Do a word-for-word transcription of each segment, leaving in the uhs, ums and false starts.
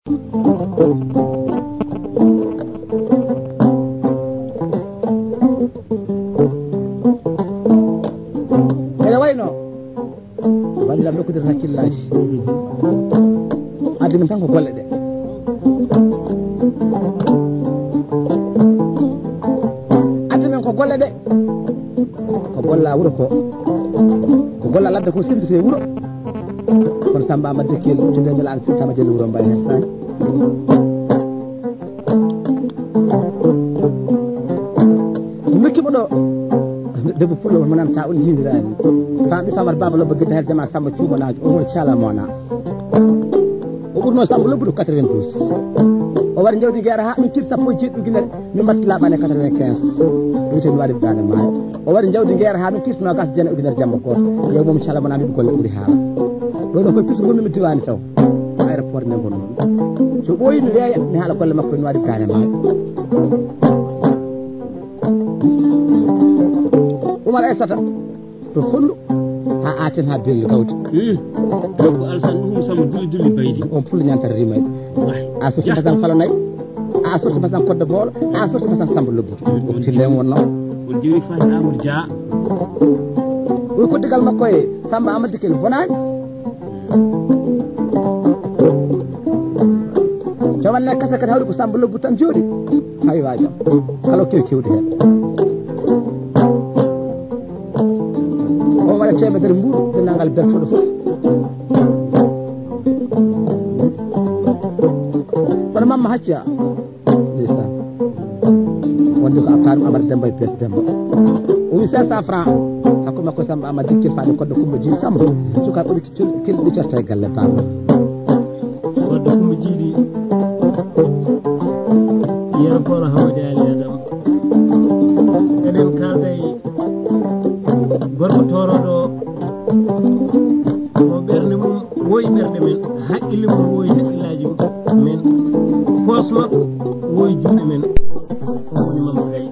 ene wayno bandiraɓe dokkodir hakkillaji addi min tan ko golle ɗe addi men ko golle ɗe ko golla wuuro ko ko golla ladde ko sirfite wuuro kono Samba Amadou Kell cudede laana sirtama jelli wuuro mbaye hen sani mikkimo ɗo debbo fullo mo nanta on jindirani famɓe famata baba lobba guedde hel jama Samba cuumanajo o woni calamona o ɓurno Samba lobbuɗo quatre-vingt-douze o waɗi jawdi gueera ha ɗum kiiti sappo e jeeɗiɗi guinere min mbatti laaɓani quatre-vingt-quinze ɗoyten waɗi dane maayo o waɗi jawdi gueera ha min kirtino gas jene ujunere jamma goto yew momi calamona miɗo golle ɓuuri haala ɗo ɗon koye piso gonmi diwani taw aéroport nde gon noon so ɓooyi mi weeya mi haala golle makko ene waɗi dane maayo Oumar Aissata to fondu ha aten ha belli kawti ko alsan ɗum Samba dulli dulli baydi on pullo ñantata rimayde a sorti basan falanayi a sorti basan kodde boolo a sorti basan Samba lobbuto o tillema wonno on diwi fati Amadou Dia ɗum koddigal makko e Samba Amadou Kell bonani jowanne kasa kadi hawri ko Samba lobbuto tan jooɗi hay wajo kala kewi kewde hen o waɗa temedere mbuɗu dennagal bertoɗo fof kono mamma hacca ndeysan wonde ko abtanum Amara Demba e pes Demba o wi cinq cent francs hakkude makko Samba Amadou Kell faade kodde Coumba Djily Samba suka ɓuri kelli ɗi corta e galle baba kodde Coumba Djily yero poro hawde ali adam eɗen kalda e gorko toroɗo o ɓerde mum woyi ɓerde men haqqille mum woyi haqqillaji men poos makko woyi juuɗe men o woni Mamma Gaye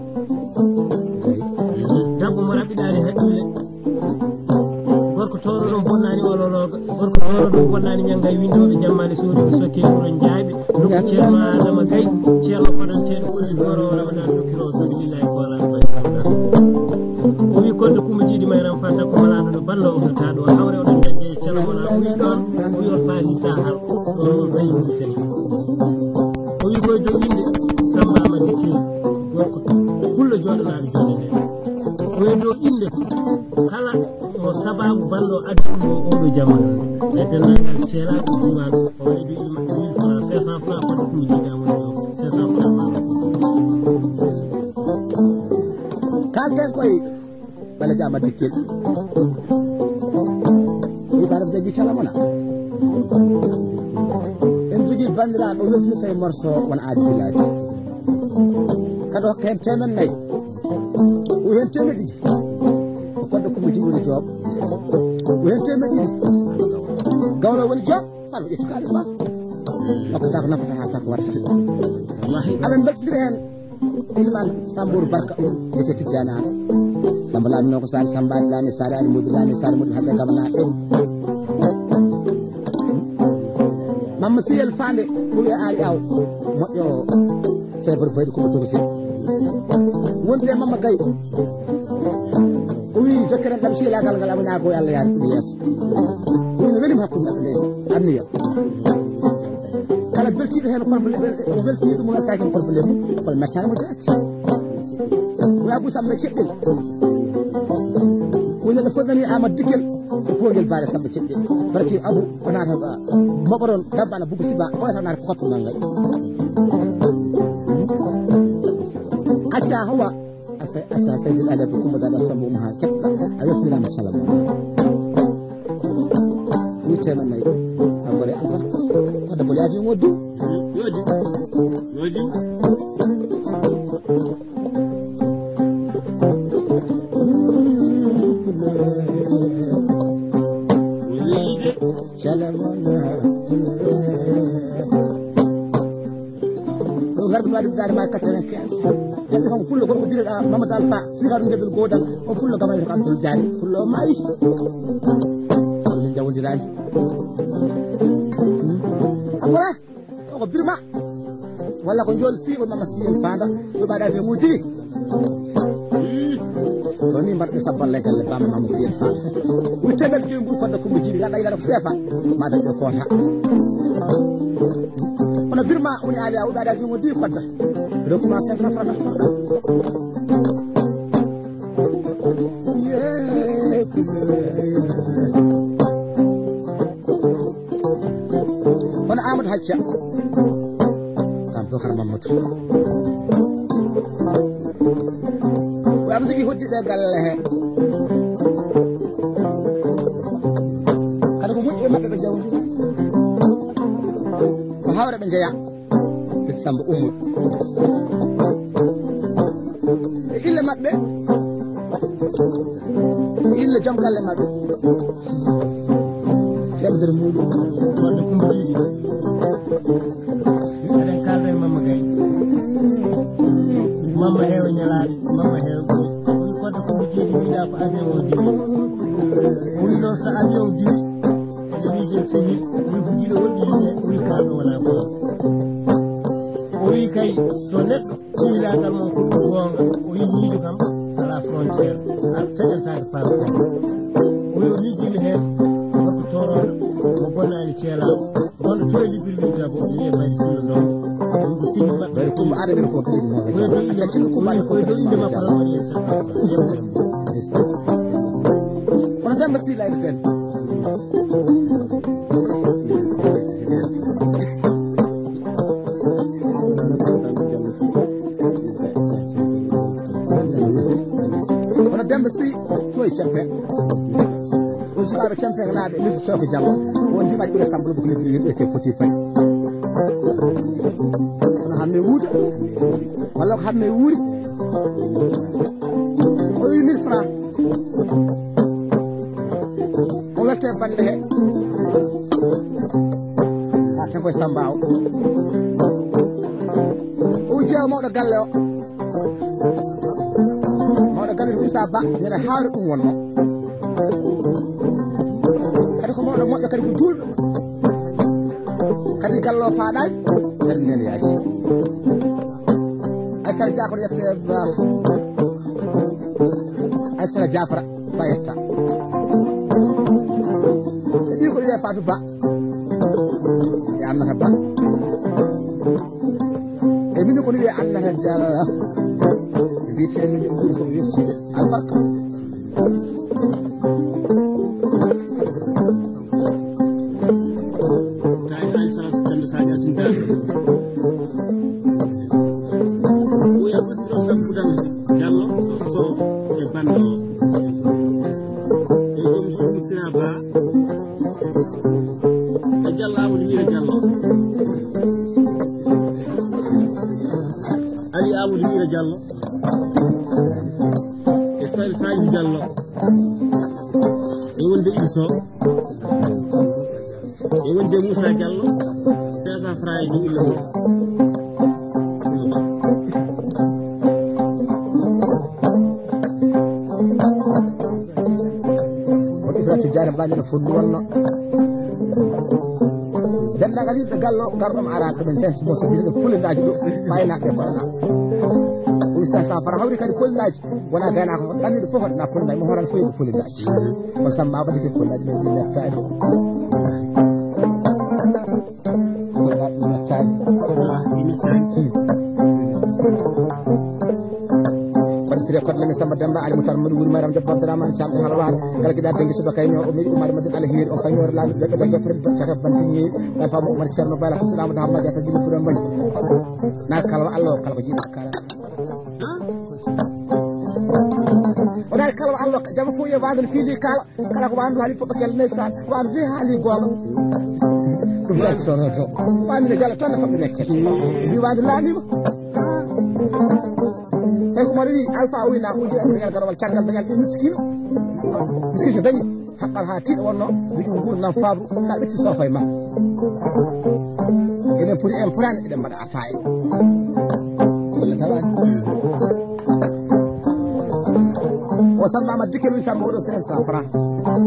dabbo mo raɓɓiɗani haqqille gorko toroɗo bonnani olologa gorko toroɗo bonnani ñangay windoɓe jammale soodi ko sokke ɓuro jaaɓe nokku ceerno Adama Gaye ceerno koɗanteɗo ɓuri goro ramadani dokkiro soodi lillahi kolani baɗi o wi kodde Coumba Djily mayran fata ko malaɗo ɗo ballo o taɗo hawre oɗon jagge e calamona o wi ɗon o wi on faati sahal ɗon on bayi ɗum kadi o wi koye dow inde Samba Amadou Kell gorko pullo joɗanaɓe jone nde o wi dow inde kala o sababu ballo adduɗo o oɗo jamanu e dennagal seelaɓe diwan o waɗi ɗo ilma mille francs cinq cent francs kodde Coumba Djily amoni ɗo cinq cent francs maɗo kalten koye balaji Amadou Kell wi ɓaɗam jaggi calamona en jogui bandiraɓe o weltinirta e morceau wona aadi filaji kadi hokka hen temen nayyi o hen temen ɗiɗi ko kodde Coumba Djily woni jooɓo o hen temen ɗiɗi gawlo woni jooɓo falo ƴettu kalis ma hokkata ko nafata haalta ko watta aɓen beltodira hen iliman Sambourou Barka ete Tidjani an Samba laamino ko sali Sambaji laami sali ani Modou laami sali Modou hadde gamana ɓe Mamma Siyel Fande o wiya Ali Aw moƴƴo febre bayde Coumba Togo Sel wonde Mamma Gaye o wi jokkeren ɗam silagal ngal aminago e Allah yaade ɗum yeeso o wi no welima hakkude maɓɓe ndeysa anniya kala beltiɗo hen probléme o weltini ɗum o weltaki hen probléme kono mettani mo jaati o wi Abou Samba ceɗɗel woni neɗɗo fodnani Amadou Kell e pogel baare Samba ceɗɗel barki Abou o naata moɓoron dabbana Boubou Siba o yata naata ko kotto nangay acca hawa acca Seydil Ali Abou Coumba Dada Samba um ha keɓɗa a weltinirama calama wi temen nayyi agore anda kodde bole avion woddu yoji yoji calamona ɗo garɗo waɗi dare ma quatre-vingt-quinze ƴande kanko pullo gonko direɗa Mamadou Alpha sika ɗum debel godal on pullo gamane ko Abdoul Diary pullo o maayi kono min jawodirani akora ko birma walla ko jol si o mama si en fanda do baada fe mudi to ni mbarbe sabbal galle bam mama si en fanda wi temet ke ngur fanda ko mo jiri gada ila ko sefa ma da ko kota ona birma oni ali o baada fe mudi fanda do ko ma sefa fanda fanda ona amad hacca kam to har mamadou wa am tigi hoddi be galle he kada ko mujje mabbe be jawdi ko hawra be jeya be samba umul illa mabbe illa jam galle mabbe temder mudu wonde ko mbidi eden kalde mamma gay mamma heew nyalaade mamma heew ko ko koddo ko mbidi wiida ko avion o diwi woni non sa avion diwi e wiije sehi ni ko jido wodi yimbe woni kaldo wala ko o wi kay so neddo tiilagal mon ko dum wonga o yi miijo kam ala frontière ar tagaltaade faaro o yo miijimi hen ko torodo mo bonnani ciela on tooli birwita bo ni e bari sulu do ko sigi ba bari ko ada be ko kadi mo ga ci ko ba ko do inde ma fara woni sa sa on dem basi la ten on dem basi toy champion Usara champion na be lisi choke jallo wonti ba bure sambul bu lebri be te poti fay na hamme wuda walla ko hamme wuri o yi mille francs o wette bande he ha tan koy sambaaw o jeew mawdo galle o mawdo galle ko isa ba ñene haaru dum wonno moɗo moƴƴo kadi ko julɗo kadi gallo faaɗay kadi nen yaaji aysara jafara yette aysara jafara ba yetta e ɓi ko ɗiɗe fatou ba e annata ba e mini ko ɗiɗe annata jala e wiyetene ɓuuri ko wettide albarka garɗom araɓe ɓen ten mo so ɓiɗo pulinaji ɗo ɓaynaɓe koɗona ɗum sa sa fara hawri kadi pulinaji wona gaynako ɓanniɗo fof hoɗana pulinaji mo horan fof ɗo pulinaji on samma waɗi ke pulinaji ɓe ɗi mettani ɗi mettani kono siri koɗo lami samba demba ali mutar maɗi wuri maram jabbo abdourahmane camɗe halwar kala guiɗa dengue suba kayño o miɗi umade madin ala heeri o kañore lami ɓe ɓe jopre caka bantinŋeyi ɓay famo oumar ceerno bayla ko siɗama da hammaji asa jiɗi ɓuura mbañi na kalwa allah o kala ko jiɗa kala o dari kalwa allah jama fo yo wandu no fiili kala kala ko wandu haali foɓɓa kel neysan wandu de haali goonga ɗum jalkitono to wandine jalla tan ne famɓe nekkel wi wandu laamima sai kuma ri alfa wi na ko jira dañal garwal cangal dañal bi miskino miskino dañi haqqal ha tiɗo wonno jigi nguur nan fabru ka ɓetti sofay ma enen puri en purani eɗen mbaɗa artaye walla tawani o sambama dikkel wi samba oɗo cinq cent franc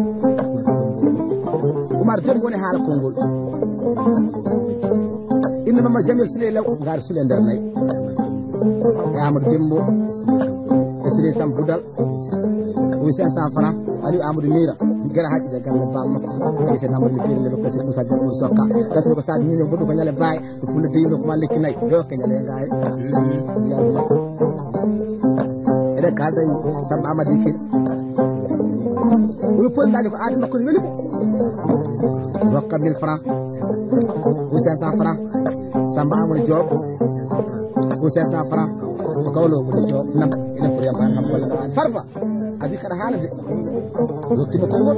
Oumar dem woni haala konngol inna mama jamil sile law ngar sule nder nay e amadou dembo e sile sam budal wi cinq cents francs ali amadou mira gara haji da galle ba makko e te namul ni le ko sir musa jamu sokka kasi ko sa ñu ko ko ñale bay ko fu le deyno ko maliki nay do ko ñale ngaay ede kalda sam amadi ki wi pol dani ko adi makko weli ko wakka mille francs ou cinq cents francs samba amul job ou cinq cents francs ko kawlo mo job nam ina ko yamba ngam wala farba adi kada halade wakti mo ko ngol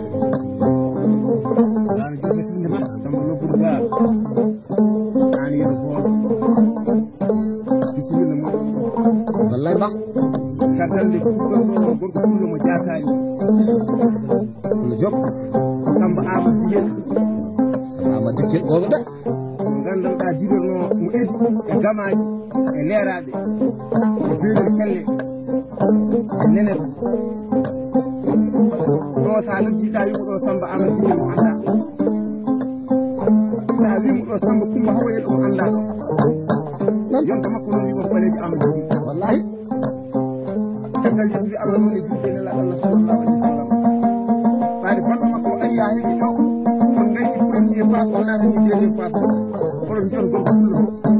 dana jogati ndema samba no ko ga ani yer bo bismillah mo wallahi ba cakande ko do gorko kullo mo jaasani ko job samba ama digen samba ama digen gogo de gandanɗa diɗorno mo edi e gamaji e leeraɓe e beelel kelle e nenet ɗo sa noddiɗa wimo ɗo samba ama digen mo anda sa wimo ɗo samba kumba hawoyel omo anda ɗo yonta makko noon wimo baleji ama digen wallahi caggal yettude allah noon e juɗɗe nelaɗo allah sallallahu alih wa sallam ɓaade balla makko o ari ha heeɓi ɗo on gaydi premier phase o naatani deuxiéme phase oɗon joni gorko fullo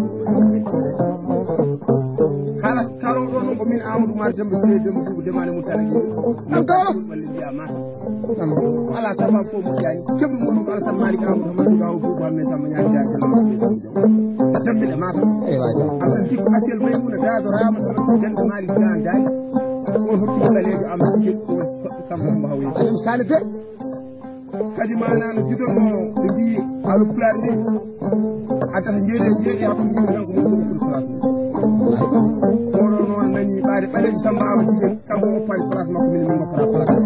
kala kala ɗo noon ko min amadou mar dembe sile dembe duuɓo demane mum tara ɗi naggaɗo ɓalle mbiya mata ko ala safa fof moƴƴani keɓɗo muɗum alasan malik amadou hamadou gawo duuɓo hamme samba ñaami jaajal jambile mata allah dikko asel maymuna daado ramata demɓe malik gan daadi on hokkimo ɓalejo ama jigel ɗo samba mbo hawoyi aɗum salide kadi manano jidorno ɓe mbi alpulaar ndi addata jeeɗe jeeɗe hakkude yimɓe tan ko mum ɗum pul place mum oɗo noon nani ɓaade ɓaleji samba ama jigel kanko oppani place makko min min goppata place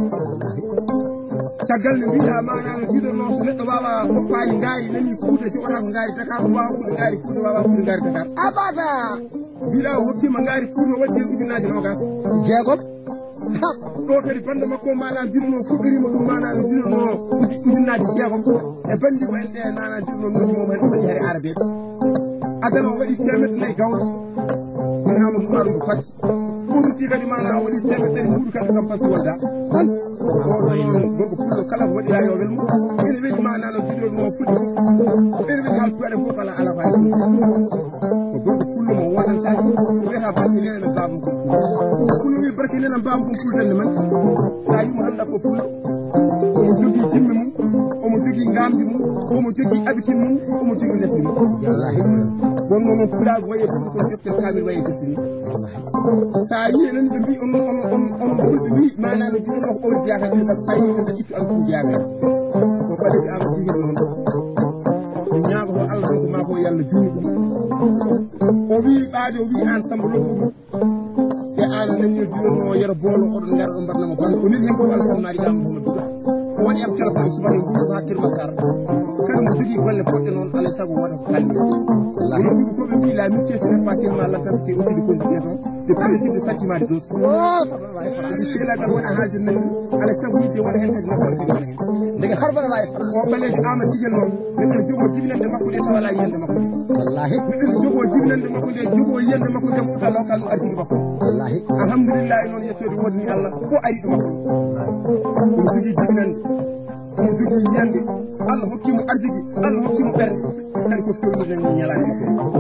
caggal nde mbiɗa manano jidorno so neɗɗo wawa oppani ngaari nani fuuta joɓata ko ngaari dakar ɗum wawa ɓuuɗe ngaari fuuta wawa ɓuuɗe ngaari dakar abada mbiɗa o hokkima ngaari fuuta wadde ujunnaji nogas jeegom ɗo kadi bande makko manano dirno fuɗɗorima ɗum manano dirno ujunnaji jeegom e bandi ko en ɗe nana dirno nojimomo hen waɗi heere arabeɓe adana o waɗi temedde nayyi gawlo min hamadou maɗum ko passi ɓuuɗuti kadi mana o waɗi temedde ɗari ɓuuɗu kadi kam passi wonda tan oɗo noon gorko pullo kala ko waɗi ha yo welmo ene weɗi manano diɗorno fuɗɗi fof ene weɗi haltuwaɗe fof ala ala fayi ko gorko pullo mo wonantaki wiyata barke nenene babum kom pullo pullo wi barke nenan babum kom pultande man sa yimo anda ko pullo omo jogui jimmi mum omo jogui gamdi mum omo jogui habitude mum omo jogui lesdi mum wallahi won noon pulago waye fulɓe kono joften kamil waye defti ni sa yi enen ɓe mbi on on on on fulɓe wi manano jiɗono ko ɓowri jeyaka ɓe kam sa yi ɓe ittu an kum jeyaka ko ɓaleji ama jigel noon mi ñaagoto allah ɗon ko ma ko yallah junni ɗum o wi ɓaade o wi an samba lobbu ɗum e an nani jiɗono yero boolo oɗon ngara ɗo mbarnamo ban o neli hen ko alasan mari gam mamadou ba o waɗi am téléphone subaka e guuɗo ko hakkille massara kadi mo jogui golle poɗɗe noon alay saago waɗa ko kalmi ene jogui koɓe mbi la métier ce n'est pas seulement l'attente aussi de condition de principe de sentiment des autres si seelagal waɗa haalde nani alay saago yidde waɗa hen kadi nafoore kadi waɗa hen ndege harbana wawi o ɓalejo ama jigel noon neɗɗo jogo jibinande makko nde tawa ala yiyande makko nde wallahi neɗɗo jogo jibinande makko nde jogo yiyande makko nde fuuta lokal ɗum arjigi makko wallahi alhamdulillahi noon yettode wodni allah fo ari ɗo makko ɗum jogui jibinande omo jogui yiyande allah hokkimo arsigi allah hokkimo ɓerde kadi ko fewnirnani ñalade makko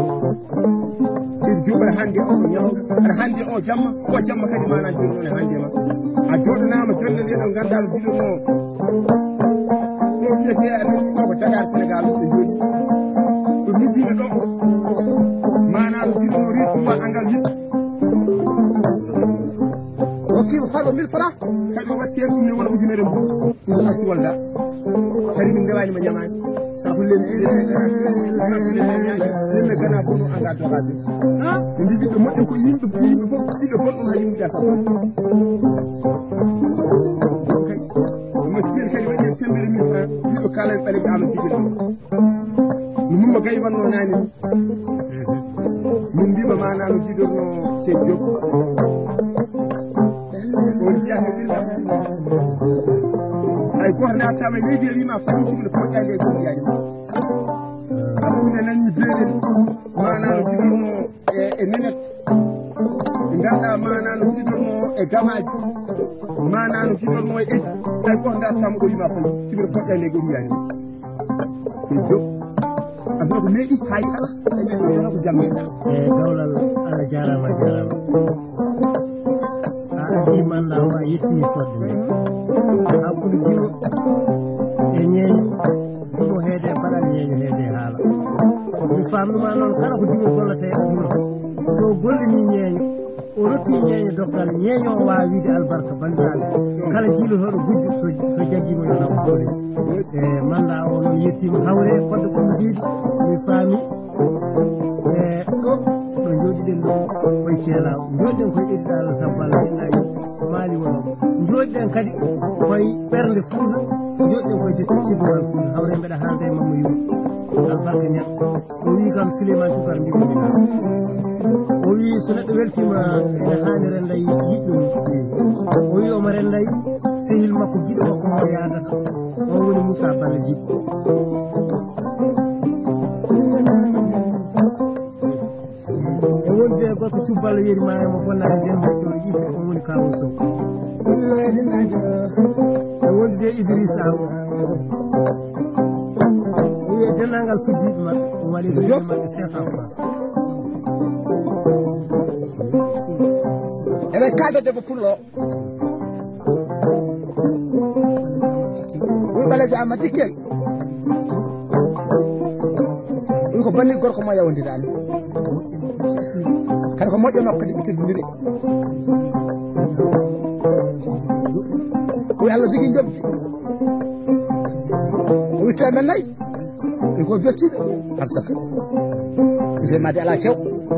seydi Diop aɗa hande o ñalawɗo aɗa hande o jamma o jamma kadi mana joni noon e hande ma a joɗanama jonde nde ɗo ganduɗa no jiɗono ɗo wiyete a nani ɗo ko Dakar Sénégal ɓe jooɗi ɗo middino ɗo mana no jiɗono retourwa engal yimɓe hokkimo farɓa mille francs kadi o watte ɗum ne wona ujunere mum ɗum asi wolda kadi min ndewanima ñamani sabu len lemɓe gana fof no enga dogaɓe ɓe mbi ɓiɗɗo moƴƴo ko yimɓe yimɓe fof ɓiɗɗo bonɗum ha yimɓe ɗa sappo kay ɗum siyel kadi waɗi hen temedere mille francs ɓiɗɗo kala e ɓaleji ama jigel ɗo no mumma gayi wanno nani ni min mbima mana no jiɗorno Cheikh Diop on jiyaka ɗirɗam hay goto nattama leydi e wima fayi sibile poɗɗa nde ko jiyani ma ɗum ne nani beeɗen e nenet ngada manano kidormo e gamaji manano kidormo e eji tay ko nda tamugo yima fa sibir kodda ne go yiyani si do amna ko needi kay ala e men do ko jammeta e gawlal ala jarama jarama a adi manda wa yettini fodde hakkude dimo e ñeeño dimo heede baɗal ñeeño heede haala mi famnuma noon kala ko dimo gollata e aduna so gollini ñeeño o rokki ñeeño dokkal ñeeño o wawi wiide albarka bandiraɓe kala jiilotoɗo gujjo so so jaggimo yo naw police e manda o noon yettima hawre podde komo jiiɗi mi faami e ɗo ɗo jooɗiɗen ɗo koye ceelaw jooɗiɗen koye ɗeɗiɗa Allah sabbo Allah innaji maali wono jooɗiɗen kadi koye ɓernde Fuuta jooɗiɗen koye tibbowal Fuuta hawre mbeɗa haalde e mamma yuro albarka ñan o wi kam Souleymane Toucar mbimamina o wi so neɗɗo weltima ene haani renda yiɗɗo mum o wi omo renday sehil makko giɗo makko mo yadata on woni Moussa Balla Djibbo e wonde gorko cubballo yeri ma mo bonnade nden meccoɗo ƴiɓe on woni Kawu Sow e wondude Idrissa Aw o wiye dennangal suddiɓe maɓɓe o waɗi rede maɓɓe cinq cent francs eɗen kalda debbo pullo wi ɓalejo amma tikkel wi ko banni gorko mo yawdirani kadi ko moƴƴo makko kadi ɓe teddodiri wi Allah jogui jobdi o wi temen nayyi wi ko beltiɗo arsaka sife made ala kew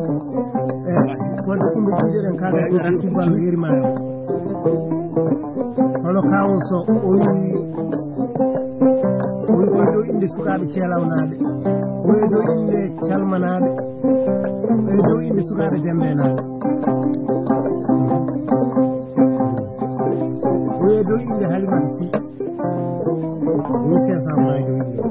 wonde ɗum ɓe jiiɗeɗen kaga ran suballo yerimayo hono Kawu Sow o wi o wi koye dow inde sukaɓe ceelawnaɓe oye dow inde calmanaɓe oye dow inde sukaɓe dembenaɓe oye dow inde Halimata Sy o wi cinq cent francs e dow inde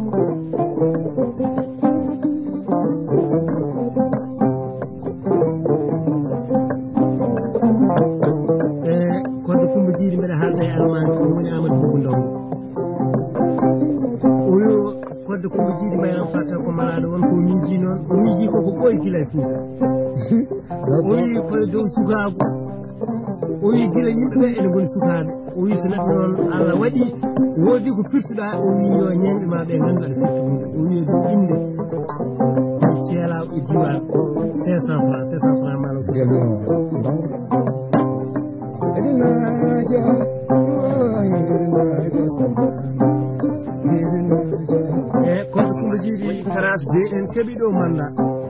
gila Fuuta o wi koye dow cukaagu o wi gila yimɓe ɓe ene goni sukaaɓe o wi so neɗɗo noon Allah waɗi woodi ko pirtuɗa o wi yo ñeŋɓe ma ɓe nganndu aɗa firtu ɗum o wi dow inde ceelaw e diwan cinq cent francs cinq cent francs malo e kono Coumba Djiby Trace de en keeɓi ɗo manda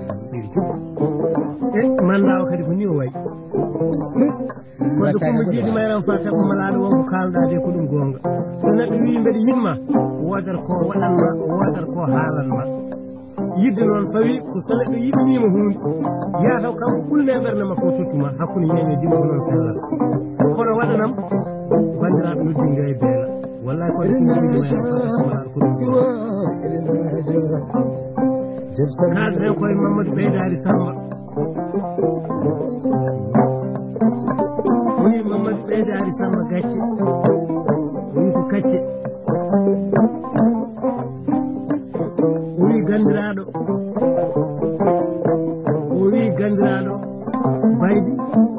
e manda o kadi ko ni o wayi kono Coumba Djiby mayram fa taɓa malaɗo wonko kalɗa de ko ɗum gonga so neɗɗo wi mbeɗa yinma wodata ko waɗanma wodata ko haalanma yidde noon fawi ko so neɗɗo yiɗanima hunde yataw kanko ɓulne ɓerde makko o tottuma hakkude ñeño dimmo ko noon sellal kono waɗanam bandiraɓe noddinga e beela wallahi kono Coumba Djiby mayram fa taɓa malaɗo ko ɗum gonga kalden koye Mamadou Beydari Samba woni Mamadou Beydari Samba gacce woni ko kacce woni gandiraɗo o wi gandiraɗo baydi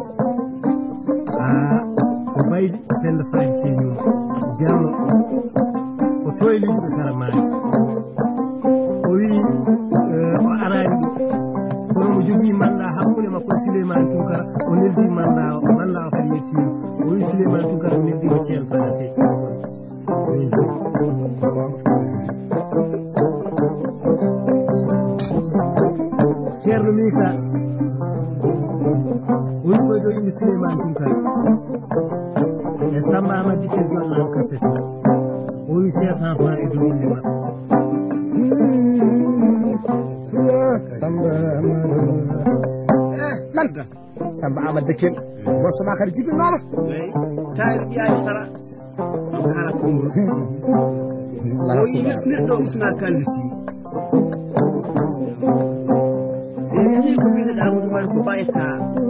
a ko baydi penda fayi keñum jarno ko toyliɗo ɓe sara maari o wi o arani ɗum kono mo jogui manda hakkude makko e Souleymane Tounkara o neldi manda o manda o kadi yettima o wi Souleymane Tounkara o neldima ceerno Fadate ceerno Mika woni koye ɗo inde Souleymane Tounkara e Samba Amadou Dikel joɗɗan kaset o wi cinq cent francs e dow inde maɓɓe nanta Samba Amadou Dikel bon soma kadi jibinoma eyi tawir ɓiyaji sara ɗum haala kongol o yi neɗɗo usna kandi si kadi ko mbiteɗa Amadou Mari ko ba etta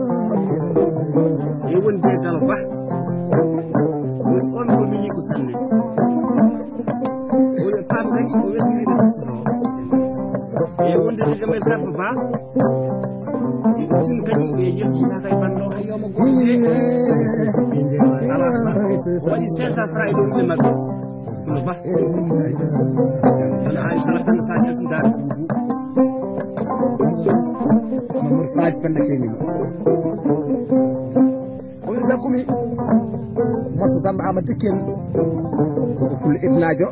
e woni degal ba woni on ko miñi ko sanne o yo pam kadi o weltiride tasoro e wonde de gamel tarba ba e ko tin kadi ɓe yettina kay banno hay yoma goɗɗe ala waɗi cinq cent francs e ɗo yimɓe maɓɓe no ba on ari sala tan sa ƴeltindare buubu mamour faaj penda keni woni dakkumi morso samba ama dikken koko pulle ibnajo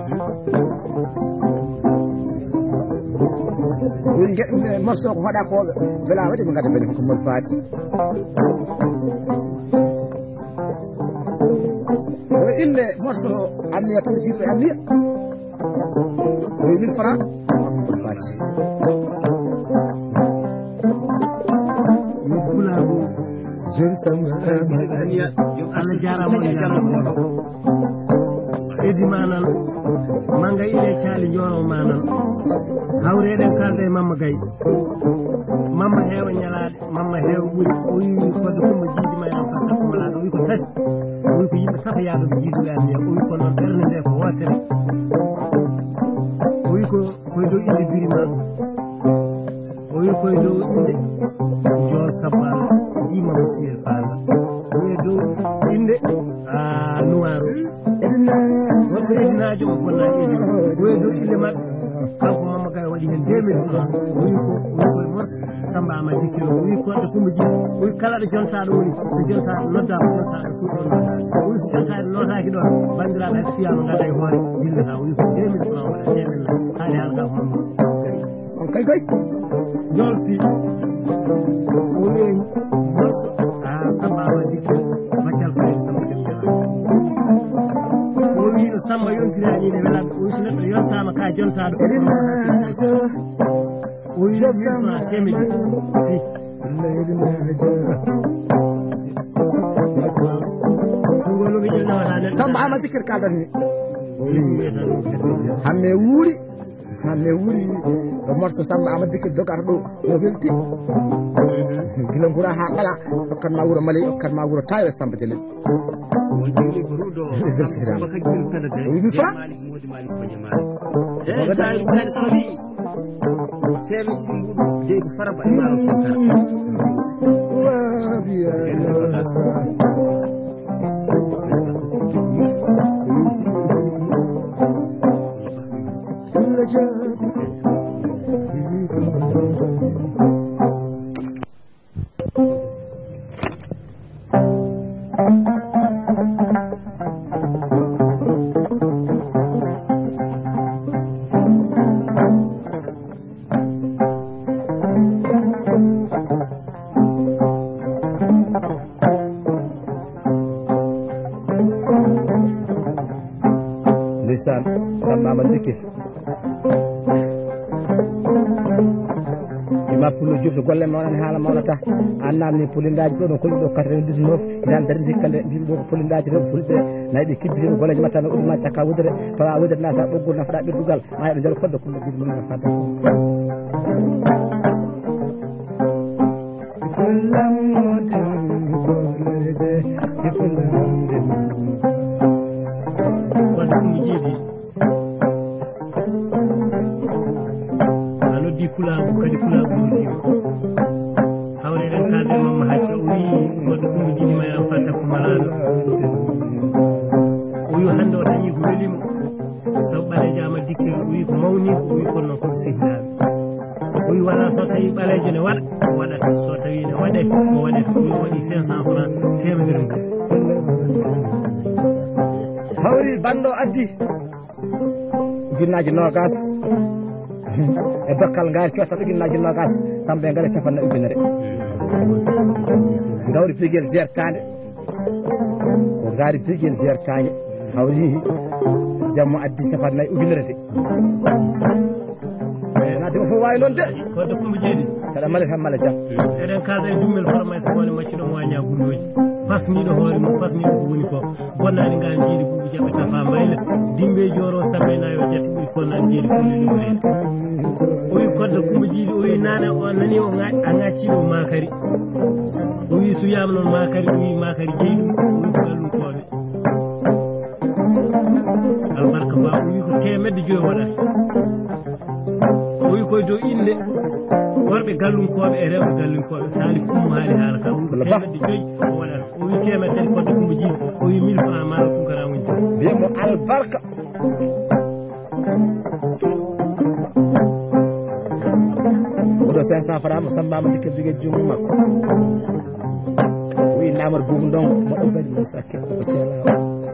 woni morso ko hoɗa ko wela waɗi mo gada bene ko mol faati o inde morso anniya tan jiɗɗo anniya o wi mille francs mol faati jeune sama Allah jarama on jarama edi manan manga ile caali joro manan hawreden kalde mamma gay mamma heewa nyalaade mamma heewa buri o yi ko do ko jiidi ma en fatta ko mala do wi ko tati o wi ko yimbe tata yaado be jiidi laade o wi ko non berne de ko wotere o wi ko ko do inde birima o wi ko do inde jor sabala dima musiyel fala o wi do inde a nuwaru wonko edinajo o bonna edi o wi do inde mabbe kanko mamma kay waɗi hen deux mille francs o wi ko o wi koye morso samba ama dikkino o wi koɗɗo kumba jiɗi o wi kala ɗo jontaɗo woni so jontaɗo noddama jontaɗo fof ɗon nodda o wi so jontaɗo notaki ɗon bandiraɓe hay so fiyama gadda e hoore dillata o wi ko deux mille francs waɗa temedde haali haala ka ko mamma on kay kay jol si o wi morso a samba ama dikkino maccal fayde samba dem jala o wi no samba yontirani ne welaɓe o wi so neɗɗo yontama ka jontaɗo o wi mille temedde si ngolo mi jël nawata ne samba ama dikkir kaldan ni hamme wuuri hamme wuuri o morso samba ama dikkir dogata ɗo no welti gila gura ha qala dokkat ma wuro mali dokkat ma wuro tayo samba jelen won jigli ko rudo samba ka jil penda de wi fra malik modi malik ko jamaal e tayi ko hen sodi teme ɗiɗi mbuɗu de ko faraba e maaro ko kala ndeysaan samba ama dikkir ima pullo jurɗo golle ma wonani haala mawnata an namni polindaji ɗo ɗon kolli ɗo quatre-vingt-dix-neuf itan darde hikkande mbimi ɗo ko polindaji rew fulɓe nayi ɗe kibbitimo golleji matta no uduma cakka wudere tawa wudere nasa ɓoggol nafɗa ɓirdugal ma heɗo jalo kodde kumba jiɗi mum fadda wadde ɗum jiiɗi a noddi pulagu kadi pulagu noddiima hawreɗen kalde mamma hacca o wi wadde ɗum jiiɗi ma en fatta ko malaɗo o wi hannde o dañi ko welimo sabu ɓalejo ama dikkir o wi ko mawni o wi kono noon koɓe sehilaaɓe o wi wala so tawi ɓalejo ne waɗa o waɗata so tawi ne waɗe o waɗete o wi o waɗi cinq cent francs temedere nde hawri bando addi ginnaji nogas e dokkal ngaari cotta ɗo ginnaji nogas sambe ngara capanɗe ujunere gawri piguel jertande ko ngaari piguel jertande hawri jammo addi capannayyi ujunere de nade o fof wawi noon de kodde kumba jeeɗi kaɗa mala tan mala jam eɗen kalda e dummel formation wone maccuɗo mo waña gulloji pasniɗo hoore mum pasniɗo ko woni ko bonnani ngal jiiɗi buubu jaɓe tafa mbayla dimbe joro sambe nayo jatti ɓuri ko nan jeeli fulli ɗumrede o wi kodda kumba jiiɗi o wi nane o nani o a ŋaccino makari o wi suyama noon makari o wi makari jeeyi ɗum o wi ko gallunkoɓe albarka ba o wi ko temedde joyi waɗata o wi koye dow inde worɓe gallunkoɓe e rewɓe gallunkoɓe salif ummo haali haala ka o wi ko temedde joyi o waɗata o wi temedde tati kodda kumba jiiɗi o wi mille franc maaro tunkara woni wiyamo albarka oɗo cinq cent franc mo sambama dikke jogue jungo makko wi namar bugu ndon moɗo bari mo sakke ko ceelawa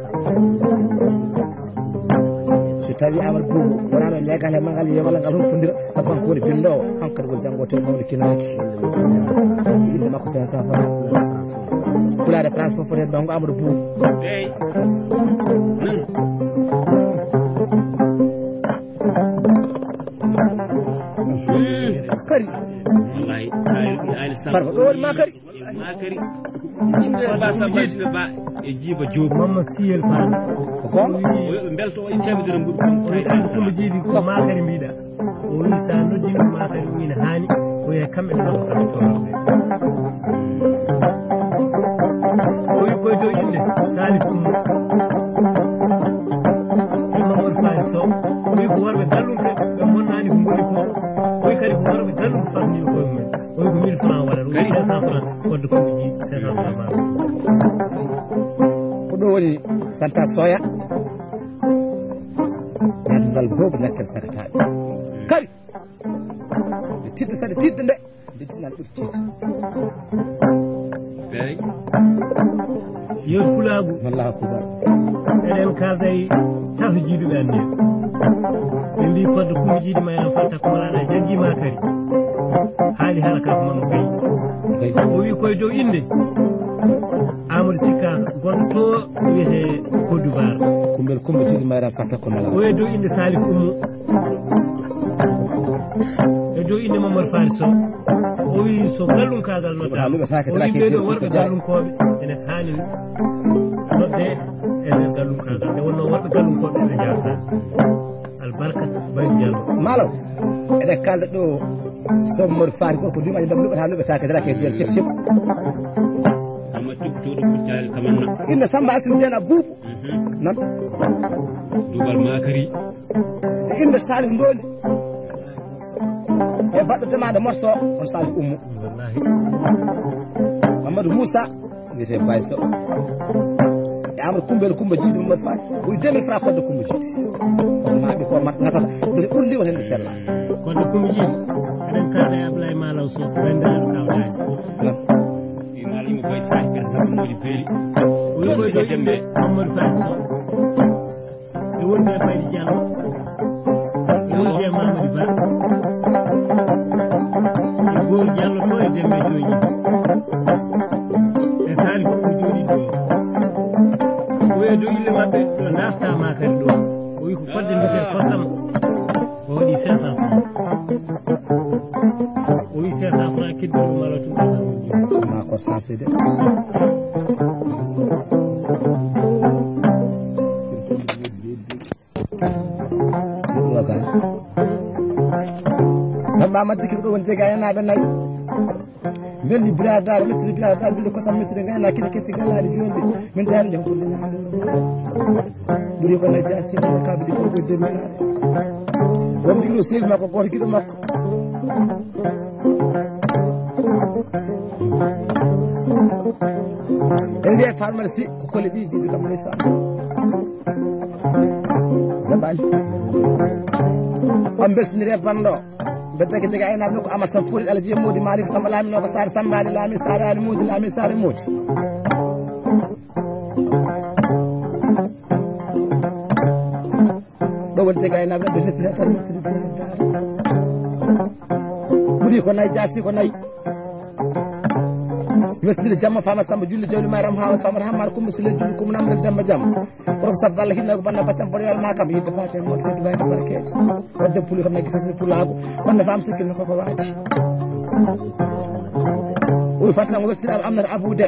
so tawi amar bugu wonano legale magal yewala ngal humpodira sabu kanko woni bindowo hankkadi woni janggote mawde kinaki inde makko cinq cent franc kulade place fof foten ɗon ko amadou bugu eyi kari farko ɗo woni makari makari inde ba sabbajiɓe ba e jiiba joobi mamma siyel faami ko ɓe belto o temedere mbuɗu komo jiiɗi ko makari mbiɗa o wi sa noddino makari o wina haani o wiye kamɓe ɗo kamɓe tonoɓe o wi koye dow inde salif ummo e mamadou fani sow o wi ko worɓe gallumɓe ɓe bonnani ko ngoni ko o wi kadi ko worɓe gallumɓe famnima koye mumen o wi ko mille franc waɗata o wi cinq cent franc kodde komɓe jiiɗi cinq cent franc ma ko ɗo woni santa soya yaddugal boobo nakkel sakataɓe kadi ɓe tidde saɗa tidde nde dejjinal ɓuri tidde eyi yewti pulagu wallahu kubar eɗen kalda e tato jiiduɓe annden ɓe mbi kodde kumba jiiɗi ma en fatta ko walaɗa jaggima kadi haali haala ka ko mamo gayi o wi koye dow inde amadou sikkaka gonɗo to wiyete Côte d'Ivoire kumbel kumba jiiɗi ma en fatta ko mala o wi dow inde salif ummu e dow inde mamadou fari sow o wi so gallunkagal noddama o wi ɓeɗo worɓe gallunkoɓe ene haani nodde e nder gallunkagal nde wonno worɓe gallunkoɓe ɓe jawta albarka bari diallo malaw eɗen kalda ɗo sommor faari gorko dumaji dam luɓata luɓetake darake biyel cep cep amma tubtoɗo puccali kamanna inne samba altine jeena buubu nan dugal makari e inde salif ndoli e baɗɗo demaɗo morso on salif ummu wallahi mamadou moussa wiyete bay sow e amadou kumbel kumba jiiɗi mamadou fas ɓoyi deux mille franc kodde kumba jiiɗi on maaɓe ko gasata dori ɓurli won hende sella kodde kumba jiiɗi eɗen kaala e ablaye malaw sow wendano kawɗani i malimo koye sahi ɓe sabu moƴi beeli o wi koye dow inde mamadou fas sow e wonde e baydi diallo e wonde e mamadou ba e goor diallo to e dembe joyi e sali ko joni ɗo o wi dow inde maɓɓe ɗo nafta makari ɗo o wi ko kodde ndeke kosam o waɗi cinq cent franc o wi cinq cent franc keddiɗo malo tum ma ko sensé de wagan samba majjiki ɗo won jega enaɓe nayyi belli biradare mettide biradare belli kosam mettide gayna kine ketti gallade jonde min dayano jam fulle ɓuuri ko nayi jasi kaɓe ɗi koɓe deminaɗe wonde ɗo seewi makko goto giɗo makko en wiye farmare si ko kole ɗi jiɗi kam ndeysan jabani on beltinire banɗo beddake jega aynaɓe ɗo ko amad sam fuurit alaji e moodi malik samba laamino ko sare sambani laami sare ali moodi laami sare moodi ɗo woni jega aynaɓe ɗo define tan mettide biradare ɓuuri ko nayi jasi ko nayi wettide jamma famata samba julli jawli mayram hawa famata hammata kumba sile julli kumu namdel demba jamma oto ko sabu Allah hinna ko banna baccam boɗo yalma kam yidde fate e moɗo fedde bayde barkeje wadde puuli kam nagui tasni pulago wonde fam sikkilno koko waati oyi fattango wettiraɓe amnata abude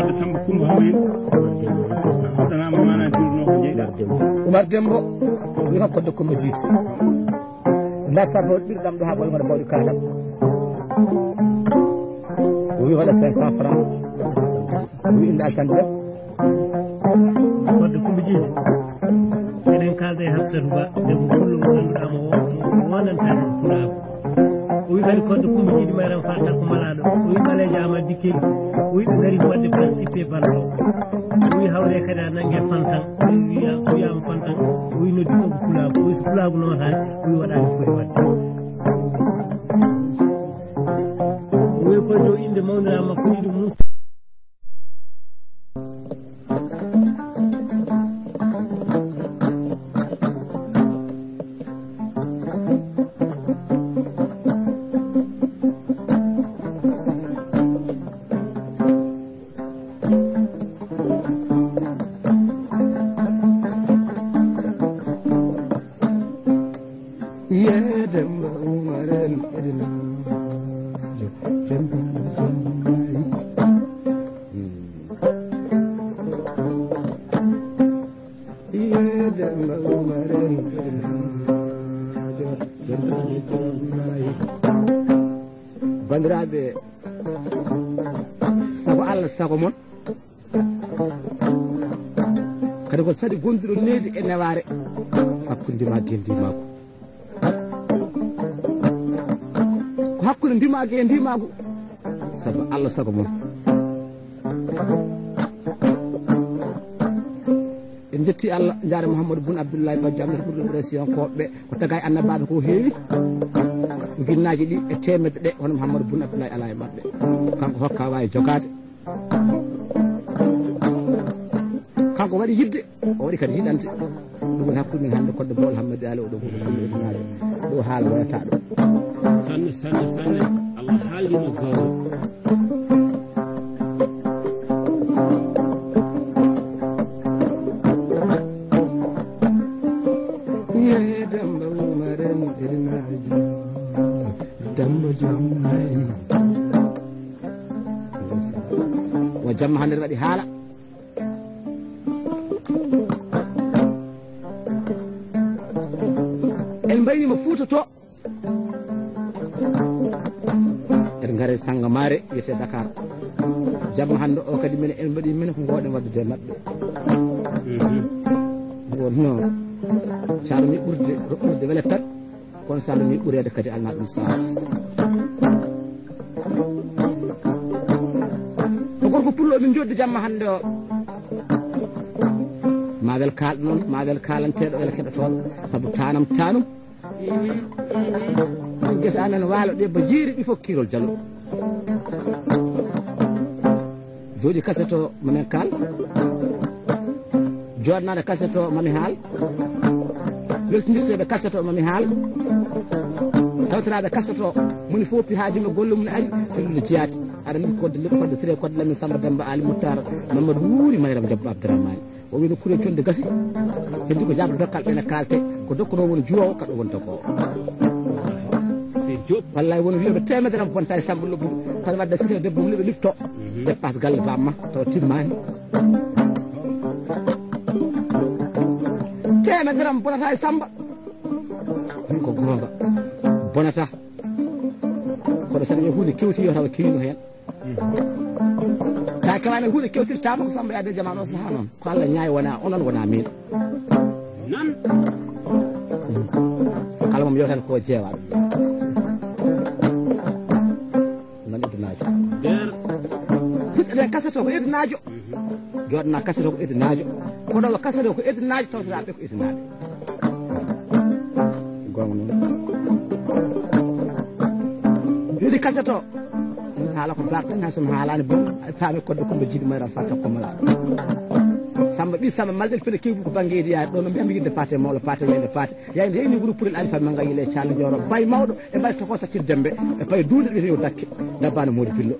wadde Samba Kumba Hamen waɗanama mana jurno ko jeyɗa Oumar Dembo wi hokko de Kumba jiiti nda Samba ɓirɗam ɗo ha ɓoy hoɗa bawɗi kaɗam o wi waɗa cinq cent francs o wi inde Alsane Diam wadde Kumba jiiti eɗen kalda e Hafsatou Ba debbo fullo mo ganduɗa mo wonantani pulaako o wi kadi kodde Kumba jiiɗi mayram fatta ko malaɗo o wi ɓalejo Amadou Dikeli o wi ɓe gari wadde participé ballo o wi hawre kadi a nangue fantan o wi so wiyama fantan o wi noddi ko ko pulaako o wi so pulaako notani o wi waɗani foti wadde o wi koye dow inde mawnira makko wiɗo Moussa bandiraɓe sago Allah sago mon kadi ko saɗi gonduɗo needi e neware hakkude ndima e ndimako ko hakkude ndimako e ndimako sabu Allah sago mon en jetti Allah jaare Mouhamadou Boun Abdoullahi Ba jamde ɓurɗo président koɓɓe ko taga e annabaɓe ko heewi ginnaji ɗi e temedde ɗe hono Mouhamadou Boun Abdoullahi ala e maɓɓe kanko hokka wawi jogade kanko waɗi yidde o waɗi kadi yiɗante ɗum woni hakkude men hannde kodde Bawol Hammadou Ali oɗo goɗo ɗum etunaje ɗo haala woyata ɗo sanne sanne sanne Allah haaldino gawro Demba umaren irnaji Demba jammai wa jamma hande waɗi haala en mbaynima Fouta to eɗen gaare Sangamare wiyete Dakar jamma hande o kadi minen en mbaɗi minen ko goɗen waddude maɓɓe wonno saɗumi ɓurde ɓurde wele tan kono saɗumi ɓurede kadi alna ɗum sas ko gorko pullo min joddi jamma hande o ma wel kalɗo noon ma wel kalanteɗo wele keɗotoɗo saabu tanam tanum ɗum guesa amen waalo ɗe ba jiiri ɗi fof kirol jalo jooɗi kaseto mamen kal joɗnade kaseto mami haal weltinirteɓe kaseto mami haal tawtiraɓe kaseto moni fof pi haajume golle mum ne ari fellude jeyaati aɗa andi kodde kodde siré kodde lamin Samba Demba Ali Moutar Mamadou wuuri Mayram Diabbo Abdourahmane o wino kurel tonde gasi heddi ko jabɗo dokkal ɓene kalte ko dokkuno woni juwowo kaɗo wonta ko wallay woni wiyoɓe temedere am bonta e Samba Lobbudu tan wadde siré debbo mum liɓe lifto dépasse galle bamma tawa timmani temedere am bonata e Samba ɗum ko gonga bonata koɗo saɗa wiya hunde kewti yo tawa kewino hen ta kewani hunde kewtirtama ko Samba yaade jamanu o saaha noon ko Allah ñaayi wona onon wona min nan kala momi yewtan ko jeewaɗo non idinajo huɗɗoɗen kaseto ko idinajo joɗana kaseto ko idinajo koɗowo kaseto ko idinajo tawtiraɓe ko idinaɓe gonga noon joɗi kaseto haala ko bartan ha somi haalani bon faami kodde Kumba jiidi Mayram fatta kommalaɗo Samba ɓi Samba malɗel pene kewbu ko banggueji yaade ɗo no mbiyami yidde paate mawɗo paate wende paate yayde heyni wuuro Purel Alifa manga yile Thiallo Dioro bay mawɗo e mbaɗi toko saccir dembe e paye duuɗe ɗe yo dakke dabbano Mody Pillo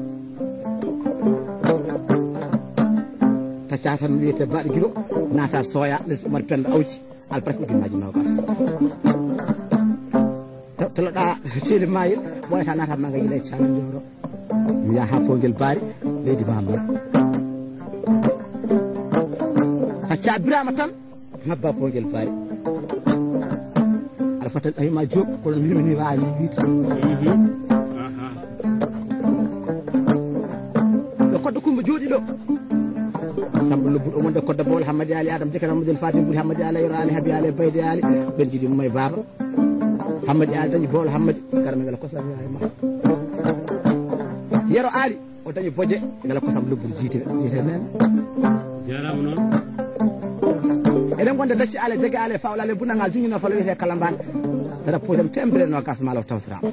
tacca tan wiyete baɗo guilo naata soya les Oumar Penda awji albarka ujunnaji nogas toloɗa ceeli mayel ɓoyata naata manga yile Thiallo Dioro mi yaha ha Pogel Baari leydi Bamar acca birama tan ngabba pongel faari ala fatan ayma job kono mimini wawi wiita ɗo koddo kumba jooɗi ɗo samba lobbuɗo wonde kodda bawol hammadi ali adam jekana model fatim ɓuuri hammadi ala yoro ali haabi ala bayde ali ɓen jiɗi mumay baba hammadi ali dañi bawol hammadi garame ngala kosam yahay ma yero ali o dañi boje ngala kosam lobbuɗo jiite wiite nen jarama noon eɗen gonde dacci ale jegui ale fawla ale bunnagal juñino falo wiyete kalamban tata posam temedere no gas malaw tawtorama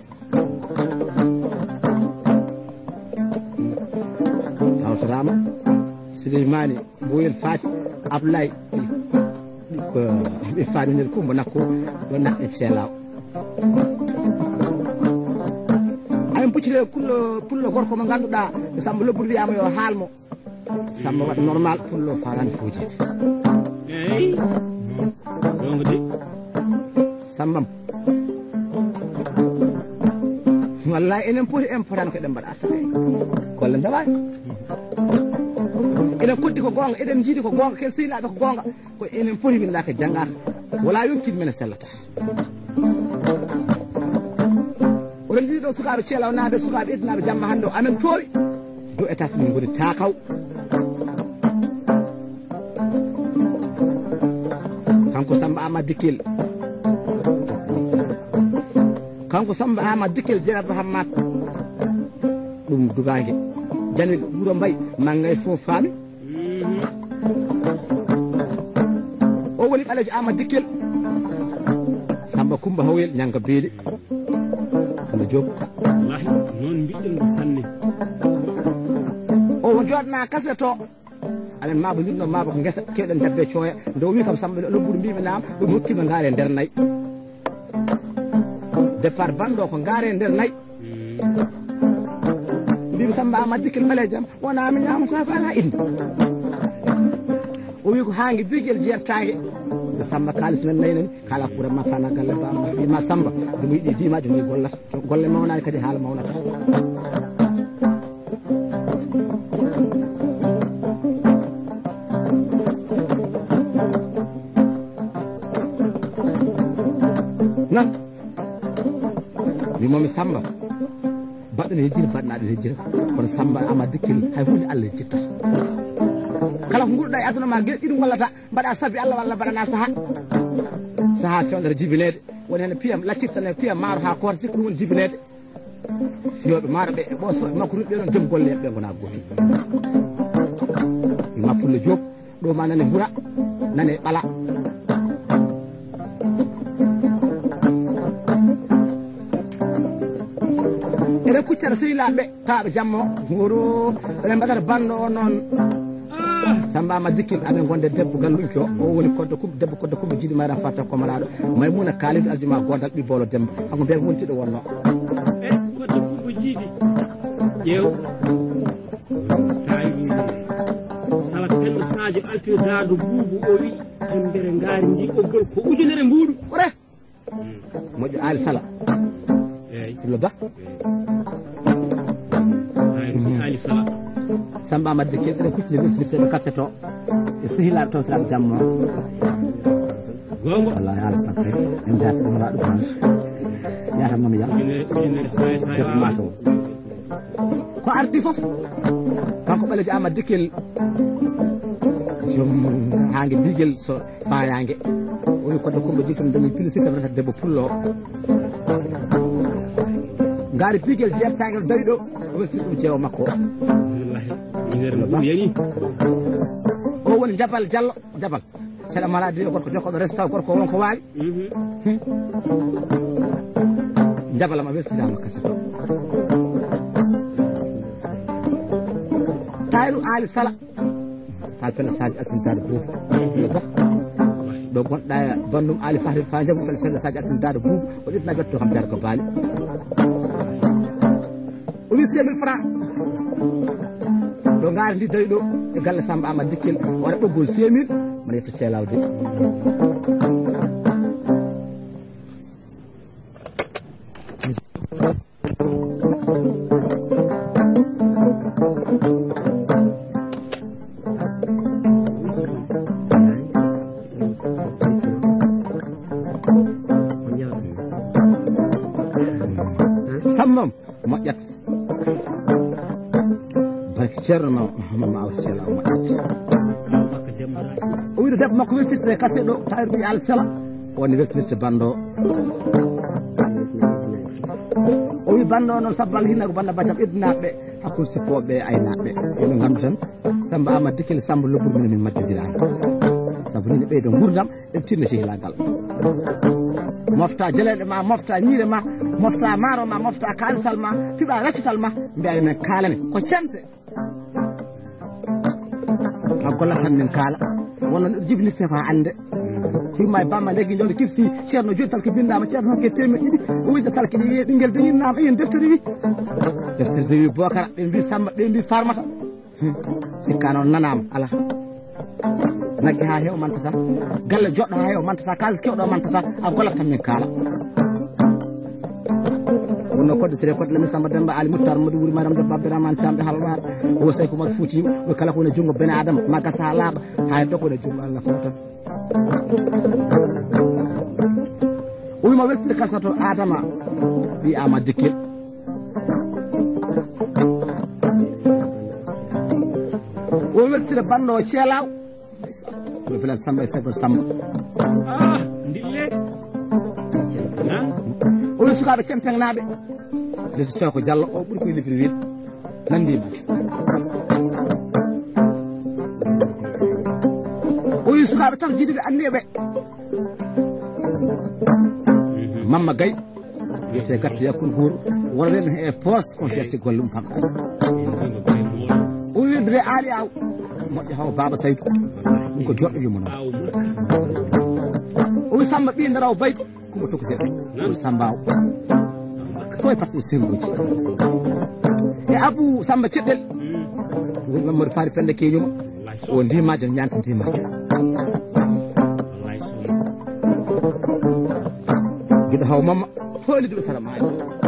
tawtorama Souleymani Boyel Fati Ablaye ko ɓe faani nder kumba nakko ɗo naɗɗe ceelaw amin puccite pullo pullo gorko mo ganduɗa Samba Lobbuɗo wiyama yo haalmo Samba waɗa normal pullo farani fojide eyyi gonga de Sambam wallahi enen poti en potani ko eɗen mbaɗa attay golle ndawani eɗen koddi ko gonga eɗen jiiɗi ko gonga ken sehilaɓe ko gonga ko enen poti winɗa ko janggaka wala yonkid men sellata oɗon jiiɗi ɗo sukaɓe ceelaw naaɓe sukaɓe eddunaɓe jamma hande o amen toowi dow étage min goni takaw kanko Samba Amad Dikkel kanko Samba Amad Dikkel Dieynaba Hammat ɗum dugangue janel wuuro mbay mangay fof faami o woni ɓalejo Amad Dikkel Samba Kumba Howyel ñanga beeli kono joom wallahi noon mbiɗen ko sanne o joɗna kaset o amen mabo dirno mabo ko guesa kewɗen debbe cooya nde o wi kam Samba Lobbuɗo mbimi nam ɗum hokkima ngaare nder nayyi départ banɗo ko ngaare nder nayyi mbimi Samba Amad Dikkel ɓale jam wona mi ñamata ko ala inde o wi ko hangi bigel jertake nde Samba kalis men nayyi nani kala ko ɓuranma fana galle bama wima Samba ndemo yiiɗi dimaji noyi gollata golle mawnani kadi haala mawnata nan wimomi Samba baɗɗo ne hejjira baɗnaɗo hejjira kono Samba Amad Dikkel hay hunde Allah hejjitta kala ko gurɗa e aduna ma gueɗe ɗiɗi gollata mbaɗa saabi Allah walla mbaɗana saaha saaha fewdere jibinede woni hen piyam laccirta ne piyam maaro ha koota sikko ɗum woni jibinede fiyoɓe maaro ɓe e ɓooso e makko ɓe ɗon joom golle ɓe gona gooti wima Pullo Diop ɗo ma nane hura nane ɓala eɗen kuccata sehilaɓe tawaɓe jamma o goro eɗen mbaɗata banɗo o noon Samba Amad Dikkel amen gonde debbo gallunki o o woni koddo kum debbo koddo kumba jiiɗi mayra fatta komalaɗo Maymuna Kalidou aljuma godal ɓibbolo Demba kanko mbiyata wontiɗo wonno e koddo kumba jiiɗi ƴeew tawi sala pelle Sadio altino daado buubu o wi tembere ngaari ndi ɓoggol ko ujunere mbuuɗu ore moƴƴo Ali Sala eyyi Pullo Ba Ali Sala Samba Amad Dikkel eɗen kuccini wirtirteɓe kaset o e sehilaɓe taw siraɓe jamma o gonga wallahi haala takkay en jata ɗum waɗa ɗum hande yata mami ya ujunere ujunere saye saye debbo mataw ko ardi foof kanko ɓalejo Amad Dikkel joom hangue biguel so fayangue o wi koddo kumba jiitum dañi publicité tan debbo Pullo ngaari biguel jertague ɗo dari ɗo o weltiri ɗum jeewo makko wallahi ujunere mbuuɗu yani o woni Jabal Diallo Jabal ceɗa malade gorko jokkoɗo resta taw gorko wonko wawi jabalama weltirama kaset o Tahirou Ali Sala tal pelle Sadio altintade buubu ba ɗo gonɗa bandum Ali Farid fa jabu pelle pelle Sadio altintade buubu o ɗiɗna betto kam jar ko baali o wi cinq mille francs ɗo ngaari ndi dari ɗo e galle Samba Amad Dikkel waɗa ɓoggol cinq mille mbaɗa yetta ceelawde ceerno ma mama aw sela o ma o wiide debbo makko weltirte kase ɗo tawir ɓi al sela woni weltinirte bando o wi bando noon sabbal hinna ko banda bacam iddinaɓe hakkude sippoɓe aynaɓe eno gandu tan Samba Amady Dikel Samba lobburu men min majjidirani sabu ni ɓeydo gurdam e tinno sehilagal mofta jeleɗe ma mofta ñiire ma mofta maaro ma mofta kalisal ma fiɓa waccital ma mbiya men kalane ko cente a golla tan min kaala wonno neɗɗo jibinirte ko ha ande firma e bamma legui jawde kirsi ceerno joni talko bindama ceerno hokke temedde ɗiɗi o wiyde talko ɗi wiye ɓinguel dañinnama yen deftere wi deftere de wi Bocara ɓe mbi Samba ɓe mbi Farmata sikka noon nanama ala nagge ha heew mantata galle joɗɗo ha heew mantata kalis kewɗo mantata a gollat tan min kaala wonno kodde sere kodde lamin Samba Demba Ali Moutar Madi Wuri Madame Debbo Abdourahmane Samɓe halwaɗ o say ko mak Fouti o kala kone junggo bene adama ma gasa ha laaɓa ha ɗo kone junggo Allah fof tan o wima weltide kasato adama wi Amady Dikel o weltide bando ceelaw o belan Samba e sagol Samba o wi sukaɓe cempeŋnaɓe lesdi cewa ko Diallo o ɓuuri koye lifiri wiide nandima o wi sukaɓe tan jiidiɓe anniɓe Mamma Gaye wiyete gatte yakkude huuro wona ren e poos on serti golle mum famɗade o wi bire aali aw moƴƴo haw Baba Saydou ɗum ko joɗɗo yumma noon o wi Samba ɓi ndaraw baydi komo tokko seeɗa o wi Samba aw to e parti sirgoji e Abou Samba Ceɗɗel woni Mamadou Fari Pende keñuma o ndimajo ñanta ndimajo guiɗo haw mamma fooliduɓe sara maayo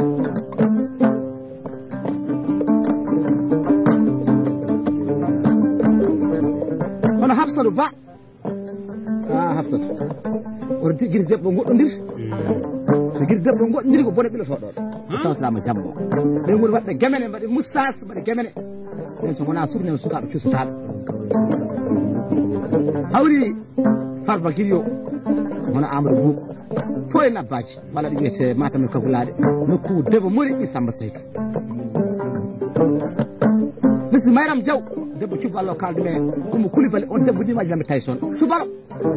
hono Hafsatou Ba a Hafsatou oto guiri debbo goɗɗodir so guiri debbo goɗɗodiri ko bone ɓilotoɗo ɗo tawtama jamma ɓe goni waɗɓe gemene mbaɗe moussage mbaɗe gemene ɓen so wona suknen sukaɓe cuusotaɓe hawri Farba Guirio hono Amadou Bouk fo e nabbaji walla ɗi wiyete Matam e Kagulaɗe nokku debbo mori ɓi Samba Saydou misi Mayram Diaw debbo cubbo Allah o kaldume Oumou Coulibaly on debbo ɗimaji lambe Tayson subaro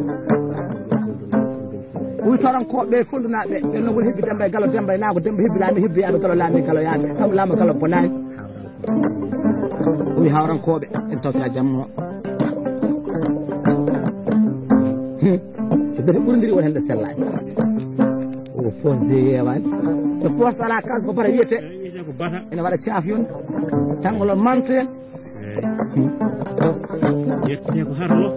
o wi torankoɓe fondunaɓe ɓen noon woni hebbi Demba e Gallo Demba e Naago Demba hebbi laami hebbi yaɓe Gallo laami Gallo yaɓe ham laama Gallo bonani o wi hawrankoɓe en tawtira jamma e dete ɓurdiri woni hende sellani o poos de yewani e poos ala kas ko bata wiyete ene waɗa cafyon tangolo manto en yettete ko harlo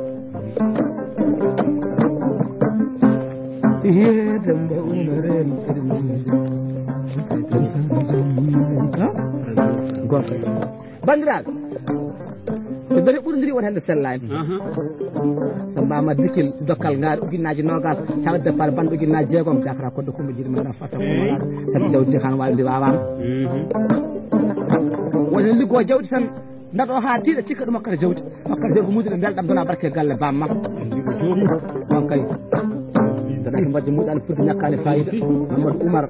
ye Demba umaren gonka bandiraɓe e dete ɓurdiri woni hende sellani Samba Amady Dikel dokkal ngaari ujunnaji nogas tawa départ bande ujunnaji jeegom jakata kodde kumba jiɗi maɗa fatta komoɗaɗo sabi jawdi ndi kan wawi ndi wawama woni liggo jawdi tan daɗo ha tiiɗa cikka ɗum hokkata jawdi hokkata jawdi ko mudiɗo belɗam dona barke galle bamma on kay daɗaki mbajjo muɗani fudde ñakkani fayida Mamadou Oumar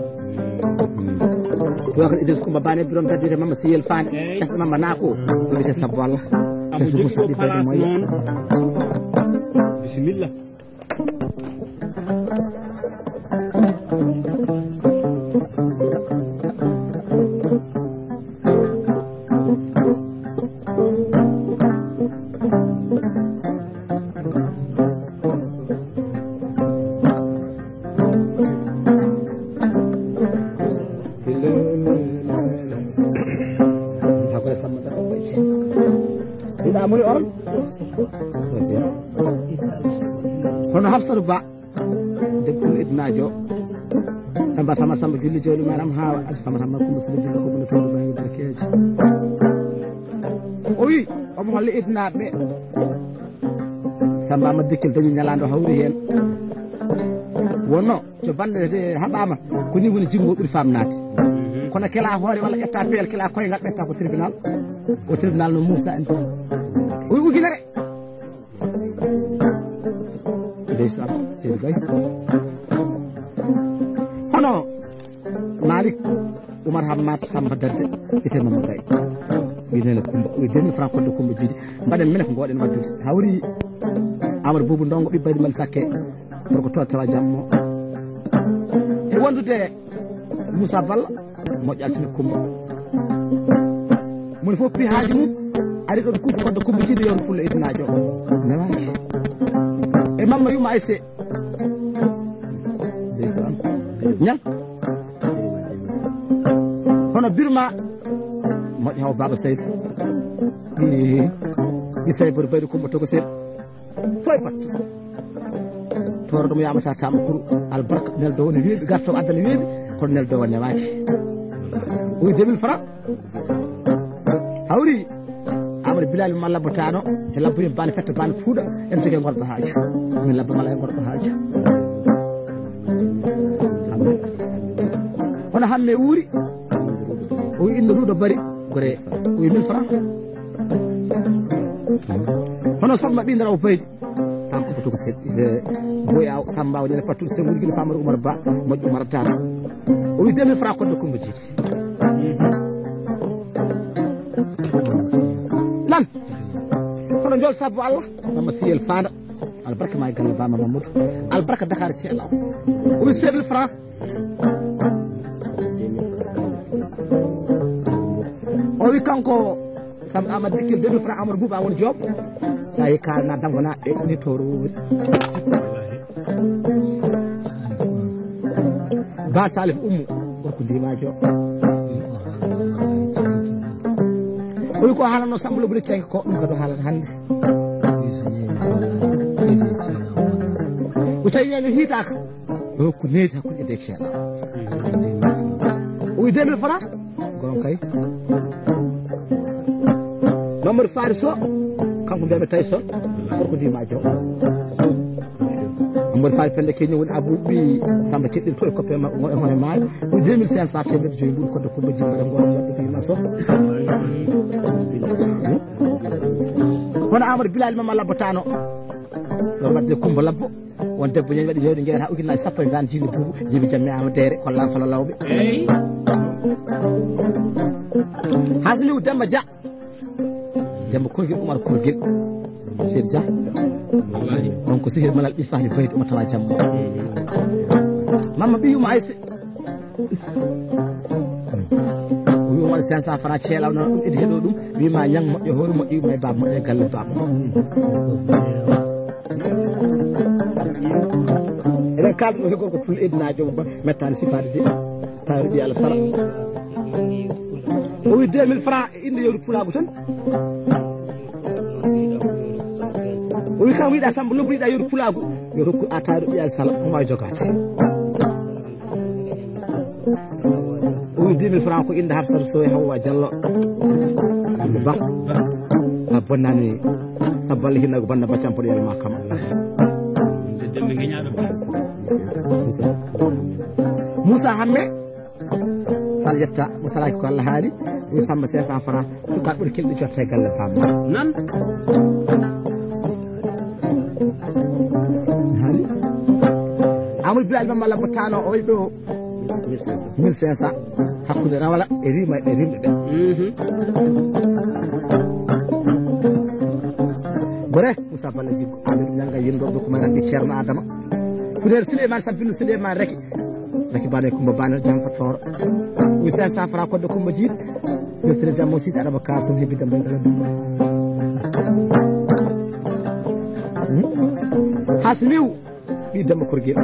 ɗo Idriss Coumba Bane birom taddite Mama Siyel Fane kesɗo Mama Nako ɗo wiyete Sabbo Allah Amadou Dikel place noon bisimilla moni on hono Hafsatou Ba debbo ɗum idnajo Tamba Tama Samba julli jawɗi maɗam hawa Alfama Tamba Coumba Sile julli ko ɓuno tawɗo ɓayi barkeji o wi omo holle idnaɓe Samba Amady Dikel dañi ñalado hawri hen wonno so bande haɓama ko ni woni jinggo ɓuuri famnade kono kela hoore walla ƴetta peel kela koyngal ɓetta ko tribunal o tribunal no Moussa en o ujunere ndeysan Seydou Gaye hono Malick Oumar Hammat Samba Dadde ite Mamadou Gaye winene Coumba o deux mille francs kodde Coumba Djidi mbaɗen minen ko goɗen waddude hawri Amadou Boubou Ndongo ɓiɓɓayde Mali Sakke pour ko to tawa jammo e wondude Moussa Balla moƴƴo altine Coumba moni fof pi haaji mum ari ɗo kuufa kodde Coumba Djidi yewno pulla idinajo nawaki e mamma yuma ayse ndeysan ñal hono Birma moƴƴo haw Baba Seydou ɗi sayi bori bayde Coumba togo seeɗa foy pat toro ɗum yamata tama pour albarka nel dow ne weeɓi garto addana weeɓi kono nel dow newaki oyi deux mille francs hawri Amadou Bilal ma labbotano te labboyi bane fetta bane fuuɗa en jogui gorɗo haaju min labba mala e gorɗo haaju hono hamme wuuri o wi inde ruuɗo bari gore o wi mille francs hono somma ɓi ndaraw baydi tan ko ko seɗɗi boya Samba o ñande pattude sen wurgui Famara Oumar Ba moƴƴo Oumar Tata o wi deux mille francs kodde Coumba Djidi lan hono jol sabbo Allah mama siyel fanda albarka ma galle Bama Mamadou albarka Dakar ceelaw o wi cinq mille francs o wi kanko Samba Amadou Dikkil deux mille francs Amadou Bouba woni Diop sa yi kalna dangona e ni toro wuri Ba Salif Oumou gorko ndimajo o wi ko haalano Samba Lobbude Cenke ko ɗum kadi haalata hannde o tawi ñande hiitaka o ko needi hakkude e de ceela o wi deux mille francs goron kay Mamadou Fari Sow kanko mbiyami tawi son gorko ndimajo Mamadou Fari Pende keñi woni abou ɓi Samba ceɗɗil to e coppe hono maayo o deux mille cinq cent temedde joyi mbuɗi kodde Coumba Djidi mbaɗa ngoro wadde ko yima Sow hono Amadou Bilal mama labbotano ɗon wadde Coumba Labbo won debbo ñañi waɗi yewde jeeyata ujunnaje sappo e dan jibi buubu jibi jammi amadere kollan fala lawɓe hasliw Demba Dia Demba Kourguel Oumar Kourguel Seydou Dia on ko sihir malal ɓiffani bayde omo tawa jamma mamma ɓiyuma ayse o wi waɗa cinq cent francs ceelaw noon ɗum idi heɗo ɗum wima ñang moƴƴo hoore moƴƴo yuma e baba moƴƴo e galle baba eɗen kalɗo ɗo he gorko pul edinajo ba mettani sifade de tawri ɓi Allah sara o wi deux mille francs inde yewru pulago tan o wi kam wiɗa Samba Lobbu yiɗa yewru pulago yo rokku a tawri ɓi Allah sala omo wawi jogade o wi deux mille francs ko inde Hafsata Sow e Hawwa Diallo ba a bonnani sabbo Allah hinnago banda baccampoɗo yalma kam Moussa Hamme sal yetta mo salaki ko Allah haali wi Samba cinq cent francs tuka ɓuri kelɗi jotta e galle Bama nan haali Amadou Bilal mama labbotano o waɗi ɗo mille cinq cent hakkude rawala e rima e rimɓe ɓe gore Moussa Balla Djiggo Amidou Ñanga yinɗoɓe ko maranɓe Ceerno Adama Fouɗere Souleymane Sampino Souleymane Reki Reki bane Coumba Banel jam fatoro wi cinq cent francs kodde Coumba Djidi yewtere jammo Sidi Adama Kasum hebi Demba Hasliw ɓi Demba Kourguel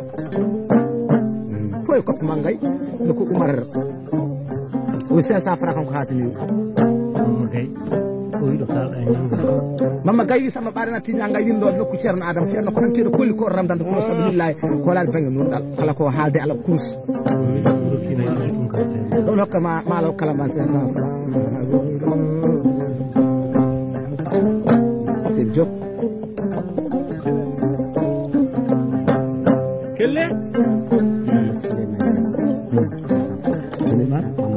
fo e coppe mangay noko Oumar wi cinq cent francs kanko Hasliw Mamma Gaye sama ɓarana tiña ngay windo nokku Ceerno Adama Ceerno ko tan keɗo kolli ko ramdande ko sabilillahi ko laade banggue nunɗal kala ko haalde ala course ɗon hokka ma maalaw kala ma cinq cent francs Seydou Diop kelle Souleymane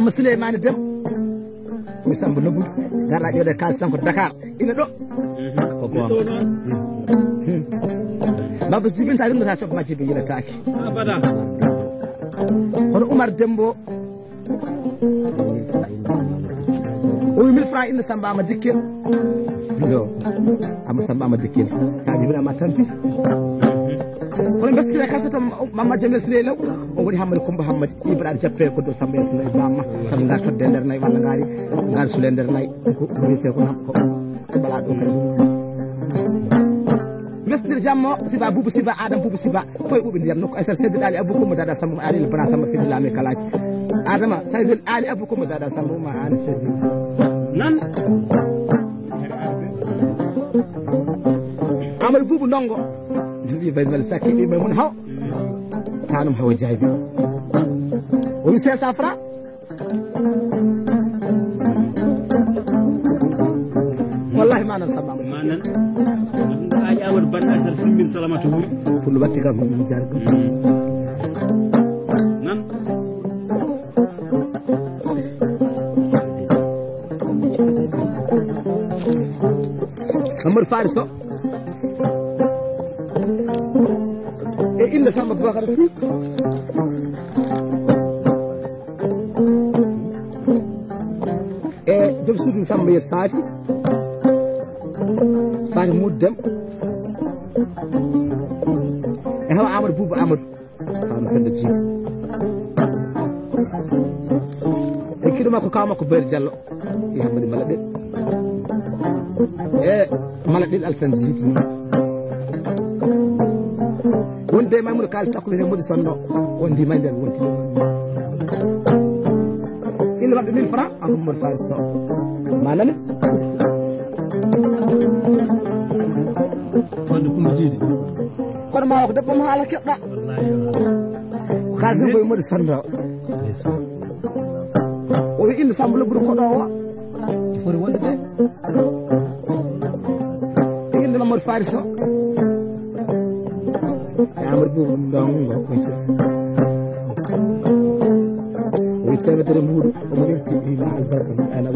Mama Souleymane Dem mi Samba Nobbudu garɗa ƴewde kalis sanko Dakar ina ɗo ko gonga Baba jibinta rimdata soɓ majji ɓe yiletaki hono Oumar Dembo o wi mille francs inde Samba Ama Dikkil yo ama Samba Ama Dikkil kaji winama tampi kono bestire kasata Mamma Jamil Sile Law o woni Hammadi Coumba Hammadi ibraɗa jappe ko do Samba yettonayi bamma saabu gar todde nder nayyi walla gaari gar sule nder nayyi ko wiyete ko ko bala ɗum mestir jammo siba bubu siba adam bubu siba koye ɓuuɓi ndiyam nokko aysat seddeɗali abou Coumba dada Samba ma alil bana Samba fini laami kalaji adama saydel ali abou Coumba dada Samba ma ani seddi nan Amadou Boubou Ndongo ndi baynal sakki ɗi may mun haw tanum hawa jaybi o wi cinq cents francs wallahi manan Samba manan aji Amadou Banda sar simbin salamatu wuri pour watti kam ɗum jar nan Amadou Faris o e inde Samba Boubacar Sy e joom suudu Samba yet Faati Faati Muddem e hawa Amadou Boubou Amadou fama pende jiidi e kiɗo makko kaw makko Bayri Diallo e Hammadi Malaɗe e Malaɗel Alassane jiidi wonde Mamoudou Kaali takkude Modi Sonno wondi may nden wonti ille maɓɓe mille francs en Mamadou Faris Sow manane wonde Coumba jiidi kono ma ko debbo mo haala keɓɗa ko kaalisum koye Modi Sonno o wi inde Samba Lobbudu koɗo o foti wonde de e inde Mamadou Faris Sow Amadou Boubou Ndongo o temedere mbuɗo omo welti wima albarka mum ana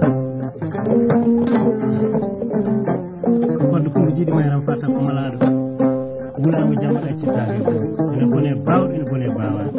wadde Coumba jiiɗi mayram fata ko malaɗo wulamo jamma ɗaccittake ene bone bawɗo ene bone bawaɗo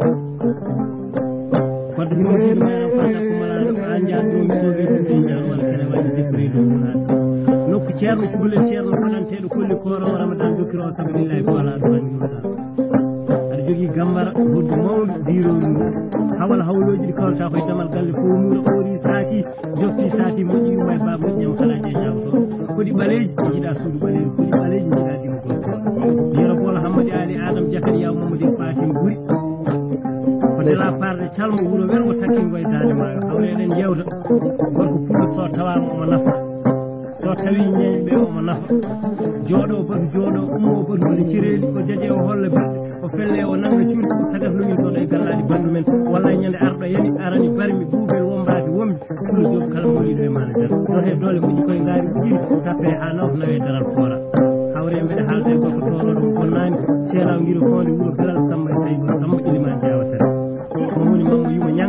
wadde Coumba jiiɗi mayram fata ko malaɗo ko an jaan ɗo mi sowi ɗumde ñal walla kene waɗi defrey ɗo wulaɗo nokku ceerno cukalel ceerno faɗanteɗo kolli koro ramadan dokkiro o sabilillahi ko ala ɗo hangi wuɗa aɗa jogui gambara hoddu mawdu diroɗum hawal hawloji ɗi kawrata koye damal galle fo muura ɓoori saaki jofti saati moƴƴi yumma e baba moƴƴi ñam kalaji e ñawtoɗo koɗi ɓaleji jiiɗa suudu ɓaleji koɗi ɓaleji jiiɗa dima gol yero bolo Hammadi Ali Adam Jakari yaw Mamadou Fatim Guri ko dela parde calmo wuuro wel o takkingo e dande maayo hawreɗen jewta gorko puɗo so tawama omo nafa so tawi ñeeñe ɓe omo nafa jooɗo batu jooɗo ummo batu woni cireeli ko jaje o holla birɗe o felle o nanga cuuɗi sagat lumin toon e gallaɗi bandu men walla ñande arɗo yani arani barmi buubel wombaki wombi pour joom kala moliɗo e mana jar dote doole moƴƴi koye ngaari ɓuuri tappe ha naw nawe daral foora hawre mbeɗe haalde e gorko toroɗo mo bonnani ceelaw guiro fonde wuuro bilal Samba e saygo Samba ilimani jawatare mo woni mammo yimo ñang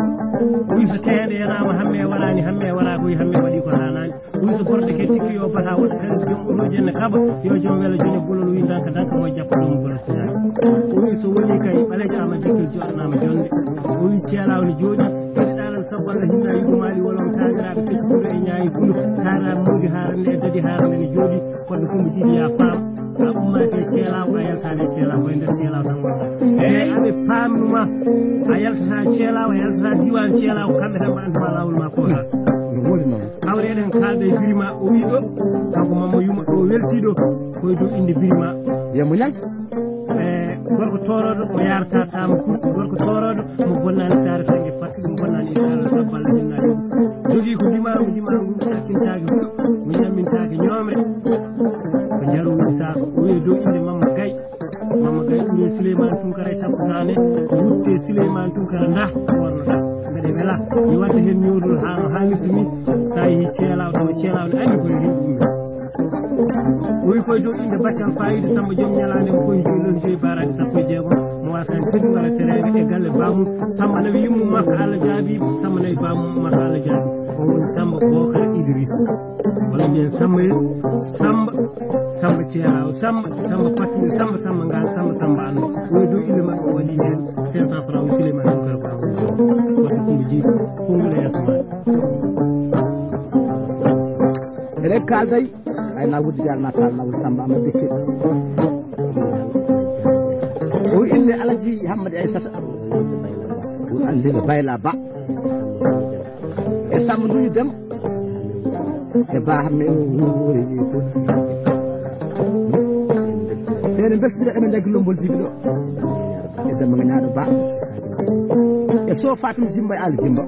o wi so teende yanama hamme waɗani hamme waɗa koye hamme waɗi ko hanani o wi so borde ke tikki yo bata wonde kadi so joom otoji enne kaɓa yo joom weela joño bolol wi danka danka mo jappa ɗum bolotinaaki o wi so woni kay ɓalejo Ama Dikkil joɗanama jonde o wi ceelaw ne jooɗi kadi ɗalal sabbo Allah hinna yigo maali wolon taagiraɓe fekki ɓuuro e ñaayi kulu taaraɓe mawdi harande e dadi harande ne jooɗi kono Coumba jiiɗi ya faam a ummake ceelaw a yaltade ceelaw koye nder ceelaw tan wonɗa te aɓe paamnuma a yaltata ceelaw a yaltata diwan ceelaw kamɓe tan mbaɗantama lawol ma ko ha woni noon hawreɗen kalde e birima o wi ɗo kanko mamma yuma ɗo weltiɗo koye dow inde birima yemo ñang e gorko toroɗo o yarata tama kurɗo gorko toroɗo mo bonnani sare sangue pattu mo bonnani e dara sabballa hinnaɗi jogui ko dimamu dimamu takkintake huɗo mi ñammintake ñomre ko jaruji sas o wi dow inde Mamma Gaye Mamma Gaye ɓuuri Souleymane Tounkara e takkusane wutte Souleymane Tounkara nda wornoɗa mbeɗe weela mi wadda hen ñoodol ha no hannirta ni sa yeehi ceelaw tawa ceelaw ne andi koye rimɗu ɗum o wi koye dow inde Baccal Fayida Samba joom ñalande mo koye joyi lon joyi baraji sappo e jeegom mo wasani teddu ngala terede e galle bamum samba nawi yummu makka Allah jaabi samba nawi bamum makka Allah jaabi o woni Samba Bokar Idriss wala bien samba samba samba ciara samba samba patmi samba samba ngal samba samba an o do ilma o wadi hen cinq cents francs Souleymane Bokar ba wadi ko ji ko ngala yasma rek kalday ay na wudi jar natal na wudi samba ma dikke o ille alaji Hamad Aissata o ande bayla ba e samba ndu dem e ba hamme wuri to ene beltira ene leg lombol jibido e dem nga nyaado ba e so Fatou Jimba al Jimba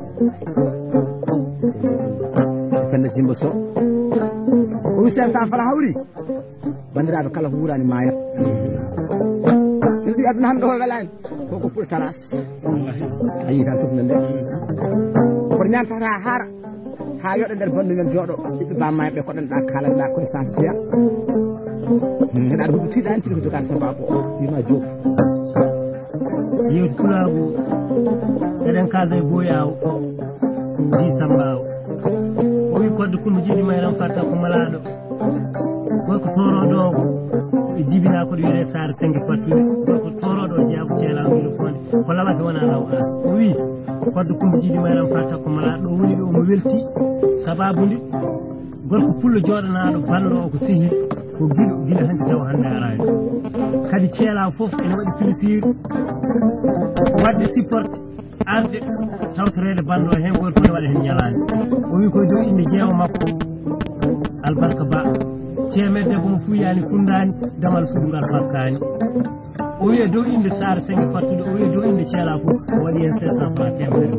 e fenna Jimba so o cinq cents francs hawri bandiraɓe kala ko wurani maya sirdi aduna hande o welani koko pour talas ayi tan sufna nde koto ñantata haara ha yoɗe nder bandu men jooɗo ɓiɓɓe bammaɓe koɗanɗa kalanɗa koye santiya heɗa ɗum tiɗani tiɗi ko jogani sababu o wima joogo yewti pulagu eɗen kalda e boyawo ji sambawo o wi kodde kumba jiɗi mayram farta ko malaɗo gorko toroɗo ɓe jibina koɗo wiyete sare sengue fattude gorko toroɗo jeeya ko ceelaw wilo fonde ko laɓake wona law as o wi kodde kumba jiɗi mayram farta ko malaɗo o woni ɗo omo welti sababude gorko pullo joɗanaɗo banno o ko sehil ko guiɗo guila hanti taw hande arani kadi ceelaw foof ene waɗi plaisir wadde supporte arde tawtorede banno hen goto fof ne waɗa hen ñalani o wi koye dow inde jeewa makko albarka ba temedde bomo fuyani fundani damal suudu ngal fakkani o wiye dow inde sare sengue fattude o wiye dow inde ceela fof o waɗi hen cinq cents francs temedere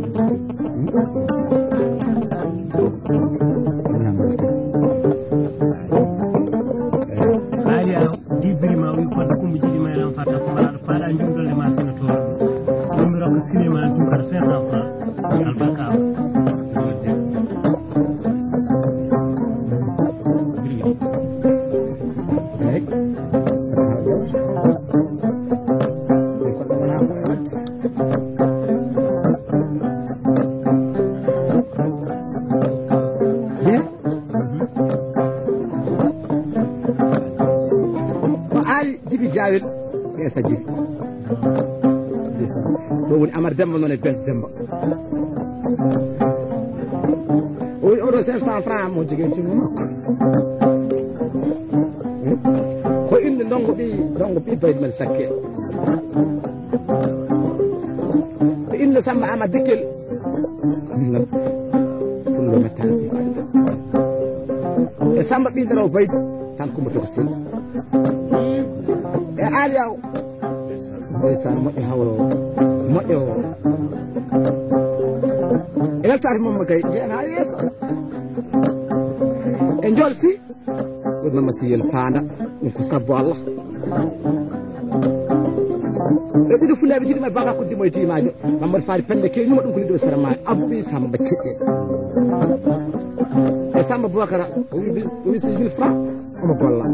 haali a dibbirima o wi kodde kumba jiɗi mayran fatta ko malaɗo paɗa jumɗolle ma sino toɗo ɗum mi rokka Souleymane Bokar cinq cents francs albarka o jawel esa jibi ɗo woni Amar Demba noon e Bes Demba o wi oɗo cinq cents francs mo jogui jungo makko ko inde ndongo ɓi ndongo ɓi bayde men sakke ko inde Samba Ama Dikkel pullo mettasi e Samba ɓindero bayde tan Coumba Togo Sy e aliyaw ndeysaan moƴƴo hawro moƴƴo e weltade mamma kay jeen ha yeeso e jol si ɗum mamma siyel faanda ɗum ko sabbo Allah ɓe ɗiɗi fuleɓe jiɗima baba ko dimo e timajo Mamadou Fari Pende keñuma ɗum ko liɗo sara ma abbi Samba ciɗɗe e Samba Bokar o wi o wi six mille francs omo golla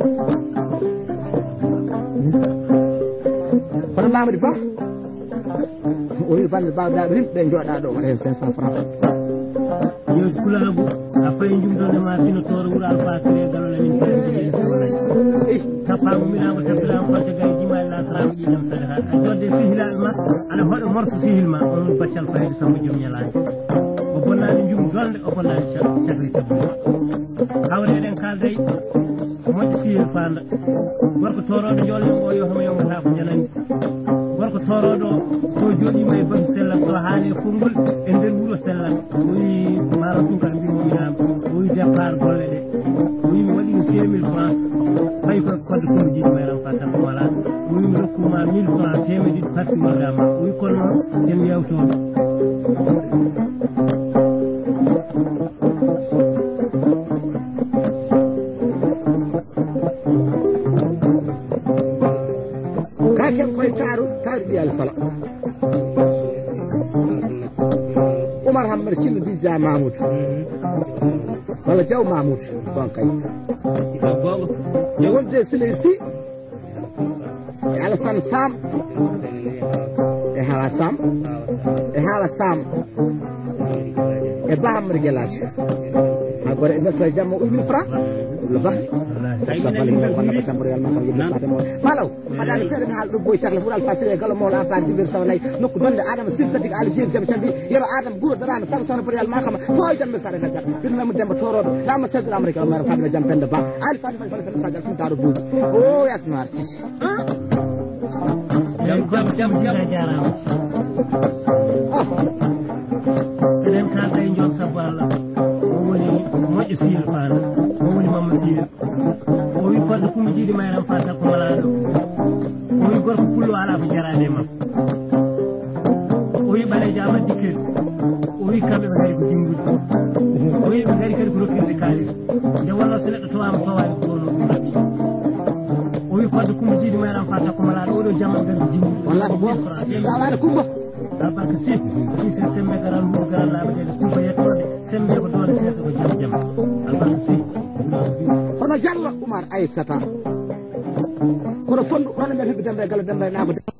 kono Mamadou Ba o wi bande bawɗaɓe rimɓe jooɗa ɗo waɗa hen cinq cents francs yewti pulagu a fayi jumdonde ma sino tooro wuuro alfasire galol amin kaɗiɗiɗen sowonani tappago minamo tabbiramo koce gay jimali lataraɓe ƴiƴam sadata a jodde sihilaɓe ma aɗa hoɗa morso sihil ma on baccal fayde Samba joom ñalani o bonnani jum dolde o bonnani cagli tabbude hawreɗen kalday moƴƴo sihil fanda gorko toroɗo jolne o yo homo yomata ko janandi gorko toroɗo so joɗima e basu sellal so haali e konngol e nder wuuro sellal o wi maro tunkara mbimominama o wi départ golle ɗe o wi mi waɗino six mille francs fayi ko kodde Coumba jiɗi mayran fa tan wala o wi mi rokkuma mille francs temedde ɗiɗi partimodama o wi kono noon en yawtoɓe katen koye taru taru ɓiyal sala Oumar Hammad Cillo di Dia Mamoudou walla Diaw Mamoudou bon kay e wonde Siley Sy e Alassane Sam e Hawa Sam e Hawa Sam e Ba Amri Gelaj ha gore e metto jammo mille francs le ba malaw madame sere mi haldo boy tagle fural fasile galo mo la par jibir sawnay nokku donde adam sirfati aljir jam tambi yero adam guro dara sar sar par yal ma xama toy tan be sare gata bin ma demba torodo la ma sedra amerika ma kam jam pende ba al fati fati fati sagal tum daru dudu o yasma artiste jam jam jam jam jarama enen kan tay jom saballa o woni moƴƴo siyel faana o woni mamma siyel o wi fodde kumi jiiɗi mayram fata ko malaɗo o wi gorko pullo ala ko jarade e makko o wi ɓalejo ama dikkel o wi kamɓe ɓe gari ko jinggude o wi ɓe gari kadi ko rokkirde kalis nde wonno so neɗɗo towama towani ko ɗon ɗum raɓi o wi fodde kumi jiiɗi mayram fata ko malaɗo oɗon jamma gari ko jinggude wallahi bo sawane kumba abaka si si se sembe garan lu garan la be suba yettode sembe ko dole sese ko jam jam abaka si hono Diallo Oumar Aissata kono fondu ɗon ɓe heɓi dembe gala dembe nago